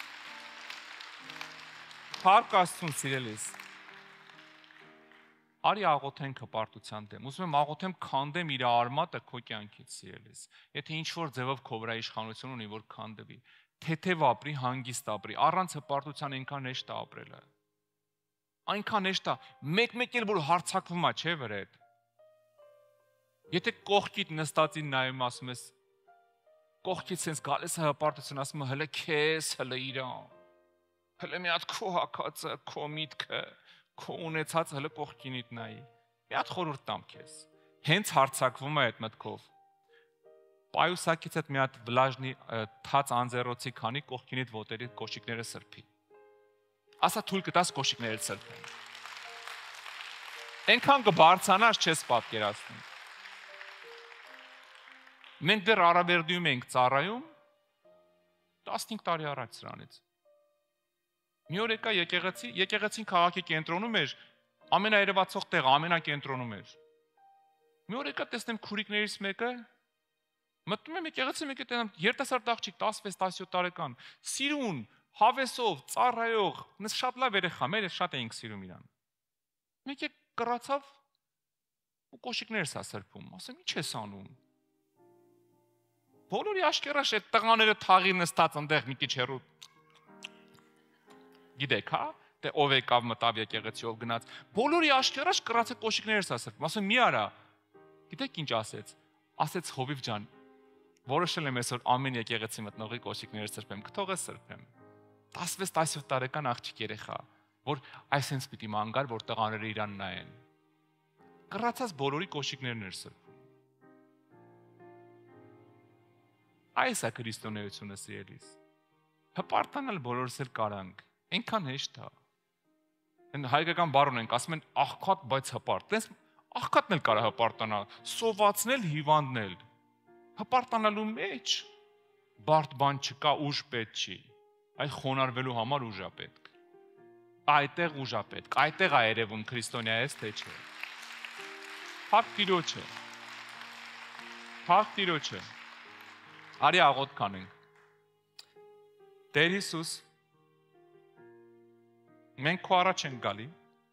Փառք Աստծուն սիրելիս։ Արի աղոթենք հպարտության դեմ։ Ուզում եմ աղոթեմ քանդեմ իր արմատը քո կյանքից սիրելիս։ Եթե ինչ որ ձևով քո վրա իշխանություն ունի, որ քանդվի, թեթև ապրի, հանգիստ ապրի, առանց հպարտության այնքան հեշտ է ապրելը։ Այնքան հեշտ է, մեկ-մեկ էլ որ հարցակվում է, չէ՞ վրեդ։ Եթե կողքիդ նստածին նայում ասում ես, կողքից sense գալիս է հպարտություն, ասում է հələ քեզ, հələ իրան, հələ մի հատ քո հակածը, քո միտքը, քո ունեցածը հələ կողքինիդ նայի։ Մի հատ խորհուրդ տամ քեզ։ Հենց հարցակվում է այդ մտքով։ Պայուսակից այդ մի հատ վլաժնի թաց անձեռոցի քանի կողքինիդ ոտերի կոշիկները սրբի։ Ասա թույլ կտաս կոշիկները սրբեն։ Այնքան կբարձանաս չես պատկերացնում։ Մենք դեռ Արաբերդիում ենք ծառայում տասնհինգ տարի առաջ սրանից։ Մի օր եկա եկեղեցի, եկեղեցին քաղաքի կենտրոնում էր, ամենաերևացող տեղը, ամենակենտրոնում էր։ Մի օր եկա տեսնեմ քուրիկներից մեկը, մտնում եմ եկեղեցի, մեկը տենամ երիտասարդ աղջիկ տասնվեց տասնյոթ տարեկան, սիրուն, Հավեսով, ծառայող, նես շատ լավ երեխա, մեր շատ էինք սիրում իրան։ Մեկ է կռացավ ու կոշիկներս է սրբում, ասեմ, ի՞նչ ես անում։ Բոլորի աշկերաշ այդ տղաները թաղի նստած այնտեղ մի քիչ հեռու։ Գիտեք, հա, դե ով եկավ մտավ եկեղեցի, ով գնաց։ Բոլորի աշկերաշ կռացե կոշիկներս է սրբում, ասեմ, մի արա։ Գիտեք ինչ ասեց։ Ասեց Հովիվ ջան, որոշել եմ այսօր ամեն եկեղեցի մտնողի կոշիկները սրբեմ, կթողես սրբեմ։ տասնվեց տասնյոթ տարեկան աղջիկ երեխա, որ այսպես պիտի ման գար, որ տղաները իրան նայեն։ Կռացած բոլորի կոշիկներն էր սրբում։ Այս է քրիստոնեությունը, սիրելիս։ Հպարտանալ բոլորս էլ կարանք, այնքան հեշտ է։ Այն հայկական բառ ունենք, ասում են աղքատ, բայց հպարտ։ Տես աղքատն էլ կարա հպարտանալ, սովածնել, հիվանդնել։ Հպարտանալու մեջ բարդ բան չկա, ուժ պետք չի։ Այդ խոնարհվելու համար ուժ է պետք։ Այդտեղ ուժ է պետք, այդտեղ է երևում քրիստոնեայից թե չէ։ Փառք Տիրոջը։ Փառք Տիրոջը։ Արի աղոթք անենք։ Տեր Հիսուս, մենք քո առաջ ենք գալի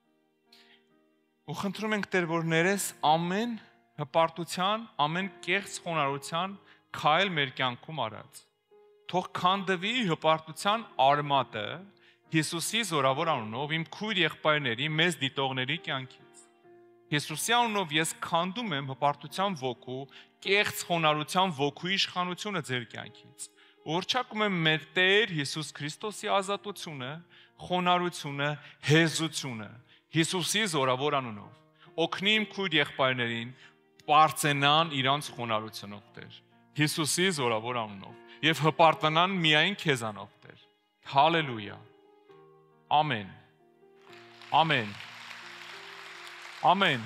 ու խնդրում ենք Տեր, որ ներես ամեն հպարտության, ամեն կեղծ խոնարհության քայլ մեր կյանքում արած։ Թող քանդվի հպարտության արմատը Հիսուսի զորավոր անունով իմ քույր եղբայրների, մեզ դիտողների կյանքից։ Հիսուսի անունով ես քանդում եմ հպարտության ոգու, կեղծ խոնարհության ոգու իշխանությունը ձեր կյանքից։ Ուրչակում եմ մեր Տեր Հիսուս Քրիստոսի ազատությունը, խոնարհությունը, հեզությունը Հիսուսի զորավոր անունով։ Օգնի իմ քույր եղբայրներին պարծենան իրանց խոնարհությունով, Տեր, Հիսուսի զորավոր անունով եւ հպարտանան միայն քեզանով, Տեր։ Հալելույա։ Ամեն։ Ամեն։ Ամեն։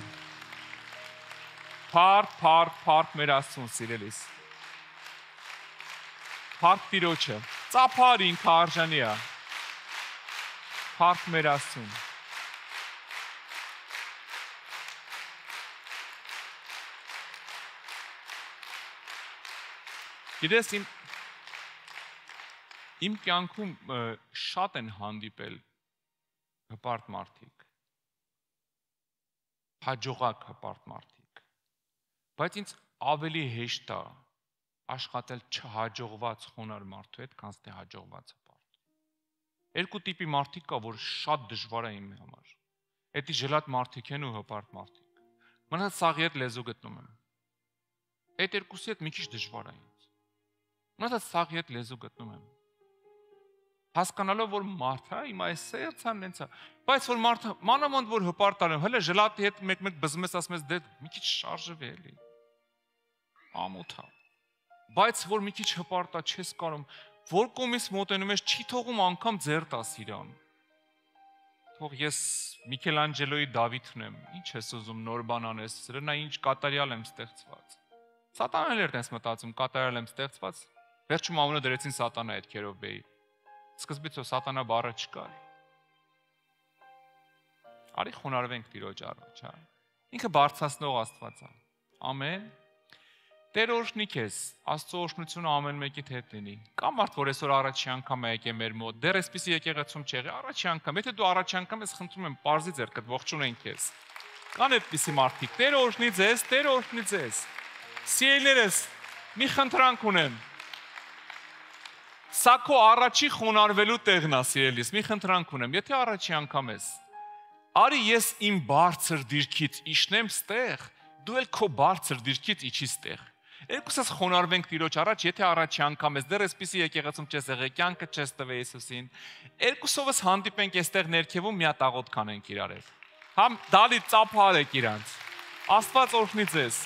Փառք, փառք, փառք մեր Աստծուն, սիրելիս։ Փառք Տիրոջը։ Ծափար ինքը արժանի է։ Փառք մեր Աստծուն։ Գիտես, իմ իմ կյանքում շատ են հանդիպել հպարտ մարդիկ, հաջողակ հպարտ մարդիկ, բայց ինձ ավելի հեշտ է աշխատել չհաջողված խոնարհ մարդու հետ, քան թե հաջողված հպարտ։ Երկու տիպի մարդիկ կա, որ շատ դժվար է իմ համար։ Էդի ժլատ մարդիկ են ու հպարտ մարդիկ։ Մնաց սաղի հետ լեզու գտնում եմ։ Այդ երկուսի հետ մի քիչ դժվար է ինձ։ Մնաց սաղի հետ լեզու գտնում եմ։ Հասկանալով, որ մարդը իմ այս սերցան նենց է, բայց որ մարդը մանավանդ որ հպարտ է, հələ ժլատի հետ մեկ-մեկ բզմես ասում ես դե մի քիչ շարժվի էլի։ Ամոթ է։ Բայց որ մի քիչ հպարտ է, չես կարում, որ կողմից մոտենում ես, չի թողում անգամ ձեռ տաս իրան։ Թող ես Միքելանջելոյի Դավիթն եմ, ինչ ես ուզում նոր բան անես, սրանա ինչ կատարյալ եմ ստեղծված։ Սատանան էր տես մտածում, կատարյալ եմ ստեղծված, վերջում ամենը դրեցին սատանա այդ Քերովբեի։ Սկզբից ո սատանա բառը չկար։ Արի խոնարհվենք Տիրոջ առաջ, հա։ Ինքը բարձրացնող Աստված է։ Ամեն։ Տեր օրհնի քեզ, Աստծո օրհնությունը ամեն մեկիդ հետ լինի։ Կա մարդ, որ այսօր առաջի անգամ է եկել մեր մոտ, դեռ այսպեսի եկեղեցում չեղի, առաջի անգամ, եթե դու առաջի անգամ ես, խնդրում եմ, պարզի ձեռքդ, ողջունենք քեզ։ Կան այդպիսի մարդիկ, Տեր օրհնի ձեզ, Տեր օրհնի ձեզ։ Սիրելիներս, մի խնդրանք ունեմ։ Սա քո առաջի խոնարհվելու տեղն է, սիրելիս, մի խնդրանք ունեմ, եթե առաջի անգամ ես, արի ես իմ բարձր դիրքից իջնեմ ստեղ, դու էլ քո բարձր դիրքից իջի ստեղ։ Երկուսս խոնարհվենք Տիրոջ առաջ, եթե առաջի անգամ ես, դեռ այսպիսի եկեղեցում չես եղել, կյանքը չես տվել Հիսուսին, երկուսովս հանդիպենք այստեղ ներքևում, մի հատ աղոթք կանենք իրար հետ։ Համ դալի ծափարեք իրանց։ Աստված օրհնի ձեզ։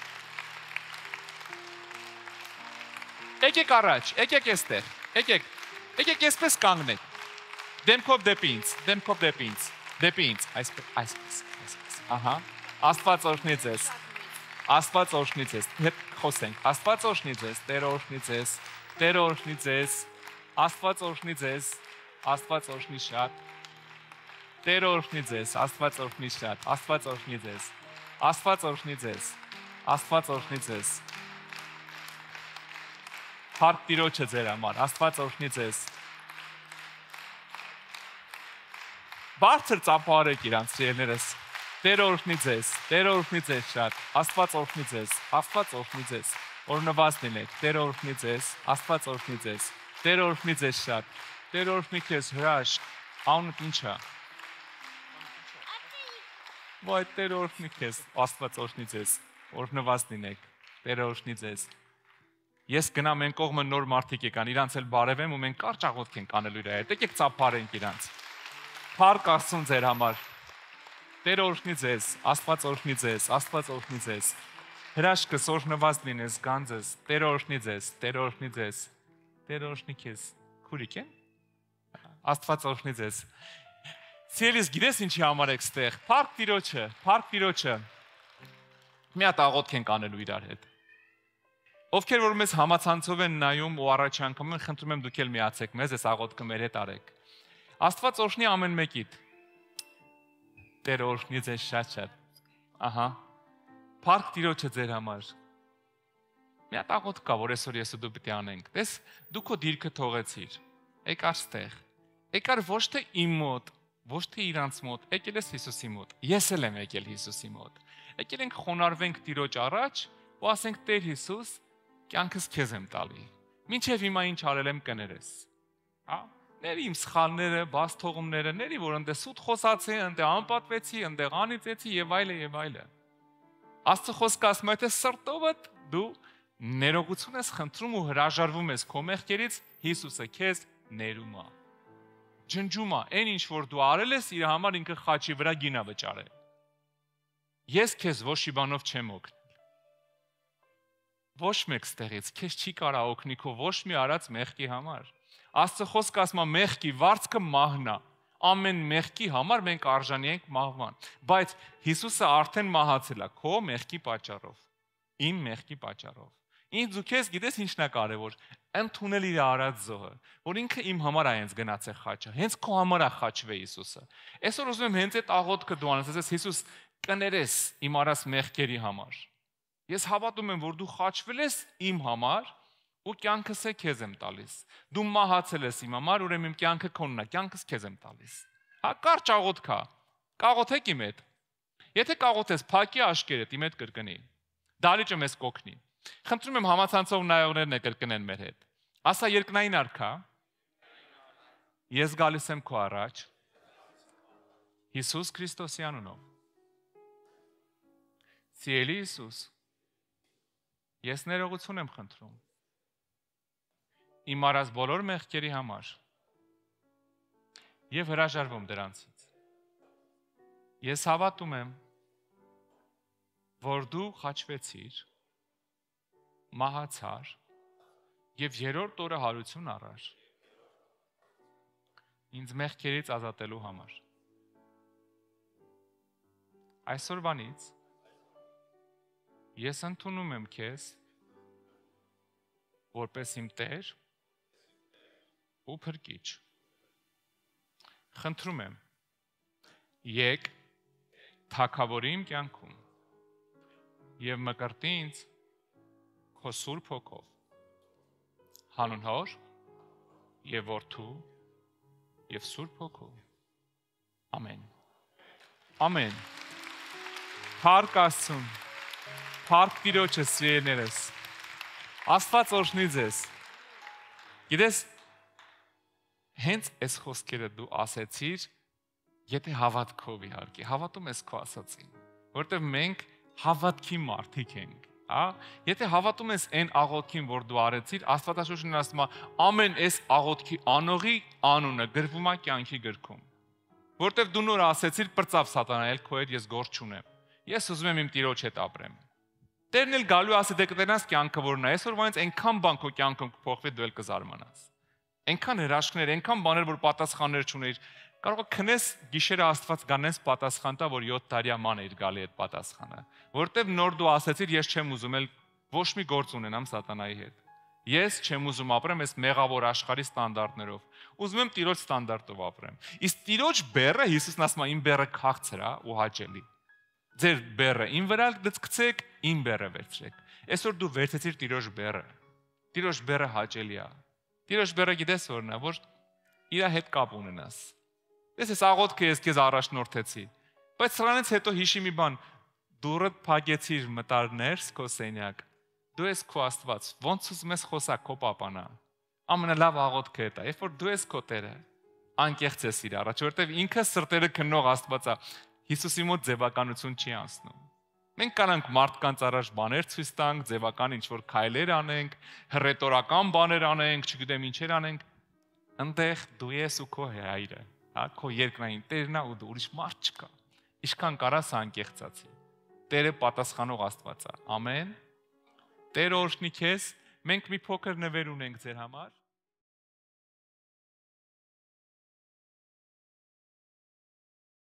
Եկեք առաջ, եկեք այստեղ, եկեք, եկեք այսպես կանգնեք։ Դեմքով դեպի ինձ, դեմքով դեպի ինձ, դեպի ինձ, այսպես, այսպես, այսպես, ահա, Աստված օրհնի ձեզ, Աստված օրհնի ձեզ, հետ խոսենք, Աստված օրհնի ձեզ, Տեր օրհնի ձեզ, Տեր օրհնի ձեզ, Աստված օրհնի ձեզ, Աստված օրհնի շատ, Տեր օրհնի ձեզ, Աստված օրհնի շատ, Աստված օրհնի ձեզ, Աստված օրհնի ձեզ, Աստված օրհնի ձեզ, Փառք Տիրոջը ձեր համար, Աստված օրհնի ձեզ, Բարձր ծափարեք իրանց սիրելիներս։ Տերը օրհնի ձեզ, Տերը օրհնի ձեզ շատ, Աստված օրհնի ձեզ, Աստված օրհնի ձեզ, օրհնված լինեք, Տերը օրհնի ձեզ, Աստված օրհնի ձեզ, Տերը օրհնի ձեզ շատ, Տերը օրհնի քեզ հրաշք, անունդ ինչ է։ Ոայ Տերը օրհնի քեզ, Աստված օրհնի ձեզ, օրհնված լինեք, Տերը օրհնի ձեզ։ Ես գնամ այն կողմը նոր մարդիկ եկան, իրանց էլ բարևեմ ու մենք կարճ աղոթք ենք անելու իր հետ, եկեք ծափարենք իրանց։ Փառք Աստծուն ձեր համար։ Տերը օրհնի ձեզ, Աստված օրհնի ձեզ, Աստված օրհնի ձեզ։ Հրաշքս օրհնված լինես, գանձես, Տերը օրհնի ձեզ, Տերը օրհնի ձեզ, Տերը օրհնի քեզ։ Քուրիկ է։ Աստված օրհնի ձեզ։ Սիրելիս, գիտես ինչի համար եք ստեղ։ Փառք Տիրոջը, փառք Տիրոջը։ Մի հատ աղոթք ենք անելու իրար հետ։ Ովքեր որ մեզ համացանցով են նայում ու առաջ անգամ են, խնդրում եմ դուք էլ միացեք մեզ, այս աղոթքը մեր հետ արեք։ Աստված օրհնի ամեն մեկիդ։ Տերը օրհնի ձեզ շատ-շատ։ Ահա։ Փառք Տիրոջը ձեր համար։ Մի հատ աղոթք կա, որ այսօր ես ու դու պիտի անենք։ Տես, դու քո դիրքը թողեցիր։ Եկար ստեղ։ Եկար ոչ թե իմ մոտ, ոչ թե իրանց մոտ, եկել ես Հիսուսի մոտ։ Ես էլ եմ եկել Հիսուսի մոտ։ Եկել ենք խոնարհվենք Տիրոջ առաջ ու ասենք Տեր Հիսուս, կյանքս քեզ եմ տալի։ Մինչև հիմա ինչ արել եմ կներես։ Հա։ Ների իմ սխալները, բաց թողումները, ների որ ընդ սուտ խոսացի, ընդ անպատվեցի, ընդ անիծեցի եւ այլը եւ այլը։ Աստծո խոսքը ասում է թե սրտովդ դու ներողություն ես խնդրում ու հրաժարվում ես քո մեղքերից, Հիսուսը քեզ ներում է։ Ջնջում է, այն ինչ որ դու արել ես, իր համար ինքը խաչի վրա գինա վճարել։ Ես քեզ ոչ մի բանով չեմ օգնել։ Ոչ մեկ ստեղից քեզ չի կարա օգնի քո ոչ մի արած մեղքի համար։ Աստծո խոսքը ասում է մեղքի վարձքը մահն է։ Ամեն մեղքի համար մենք արժանի ենք մահվան, բայց Հիսուսը արդեն մահացել է քո մեղքի պատճառով, իմ մեղքի պատճառով։ Ինձ ու քեզ գիտես ինչն է կարևոր, ընդունել իր արած զոհը, որ ինքը իմ համար է հենց գնացել խաչը, հենց քո համար է խաչվել Հիսուսը։ Այսօր ուզում եմ հենց այդ աղոթքը դու անես, ասես Հիսուս կներես իմ արած մեղքերի համար։ Ես հավատում եմ, որ դու խաչվել ես իմ համար ու կյանքս է քեզ եմ տալիս։ Դու մահացել ես իմ համար, ուրեմն իմ կյանքը քոնն է, կյանքս քեզ եմ տալիս։ Հա կարճ աղոթք է։ Կաղոթեք իմ հետ։ Եթե կաղոթես, փակի աշկերդ իմ հետ կրկնի։ Դալիճը մեզ կօգնի։ Խնդրում եմ համացանցով նայողներն է կրկնեն մեր հետ։ Ասա երկնային արքա։ Ես գալիս եմ քո առաջ։ Հիսուս Քրիստոսի անունով։ Սիրելի Հիսուս, ես ներողություն եմ խնդրում իմ արած բոլոր մեղքերի համար եւ հրաժարվում դրանցից։ Ես հավատում եմ, որ դու խաչվեցիր, մահացար եւ երրորդ օրը հարություն առար ինձ մեղքերից ազատելու համար։ Այսօրվանից ես ընդունում եմ քեզ որպես իմ Տեր ու Փրկիչ։ Խնդրում եմ, եկ թագավորի իմ կյանքում եւ մկրտի ինձ քո Սուրբ Հոգով։ Հանուն Հոր եւ Որդու եւ Սուրբ Հոգու։ Ամեն։ Ամեն։ Փառք Աստծուն։ Փառք Տիրոջը սիրելիներս։ Աստված օրհնի ձեզ։ Գիտես, հենց այս խոսքերը դու ասեցիր, եթե հավատքով իհարկե, հավատում ես քո ասածին, որտեղ մենք հավատքի մարդիկ ենք, հա? Եթե հավատում ես այն աղոթքին, որ դու արեցիր, Աստվածաշունչն ասում է, ամեն այս աղոթքի անողի անունը գրվում է կյանքի գրքում։ Որտեղ դու նոր ասեցիր, պրծավ սատանան, ել քո հետ ես գործ չունեմ։ Ես ուզում եմ իմ Տիրոջ հետ ապրեմ։ Տերն էլ գալու ասի դե կտենաս կյանքը որն է, այսօրվանից այնքան բան քո կյանքում կփոխվի, դու էլ կզարմանաս։ Այնքան հրաշքներ, այնքան բաներ, որ պատասխաններ չունեիր, կարող է քնես գիշերը Աստված գանես պատասխան տա, որ յոթ տարի ման էր գալի այդ պատասխանը, որտեվ նոր դու ասեցիր, ես չեմ ուզում էլ ոչ մի գործ ունենամ սատանայի հետ։ Ես չեմ ուզում ապրեմ այս մեղավոր աշխարհի ստանդարտներով։ Ուզում եմ Տիրոջ ստանդարտով ապրեմ։ Իսկ Տիրոջ բեռը Հիսուսն ասում է, իմ բեռը քաղցր է ու հաճելի։ Ձեր բեռը իմ վրա դցկցեք, իմ բեռը վերցրեք։ Այսօր դու վերցեցիր Տիրոջ բեռը։ Տիրոջ բեռը հաճելի է։ Տիրոջ բեռը գիտես որն է, որ իր հետ կապ ունենաս։ Ես ես աղոթքը ես քեզ առաջնորդեցի։ Բայց սրանից հետո հիշի մի բան, դուրը փակեցիր մտար ներս քո սենյակ։ Դու ես քո Աստված, ոնց ուզում ես խոսա քո պապանա։ Ամենալավ աղոթքը է դա, երբ որ դու ես քո Տերը, անկեղծ ես իր առաջ, որովհետև ինքը սրտերը քննող Աստված է։ Հիսուսի մոտ ձևականություն չի անցնում։ Մենք կանանք մարդկանց առաջ բաներ ցույց տանք, ձևական ինչ-որ քայլեր անենք, հռետորական բաներ անենք, չգիտեմ ինչեր անենք, այնտեղ դու ես ու քո հայրը, հա, քո երկնային Տերն է ու դու ուրիշ մարդ չկա։ Ինչքան կարաս անկեղծացի։ Տերը պատասխանող Աստված է։ Ամեն։ Տերը օրհնի քեզ։ Մենք մի փոքր նվեր ունենք ձեր համար։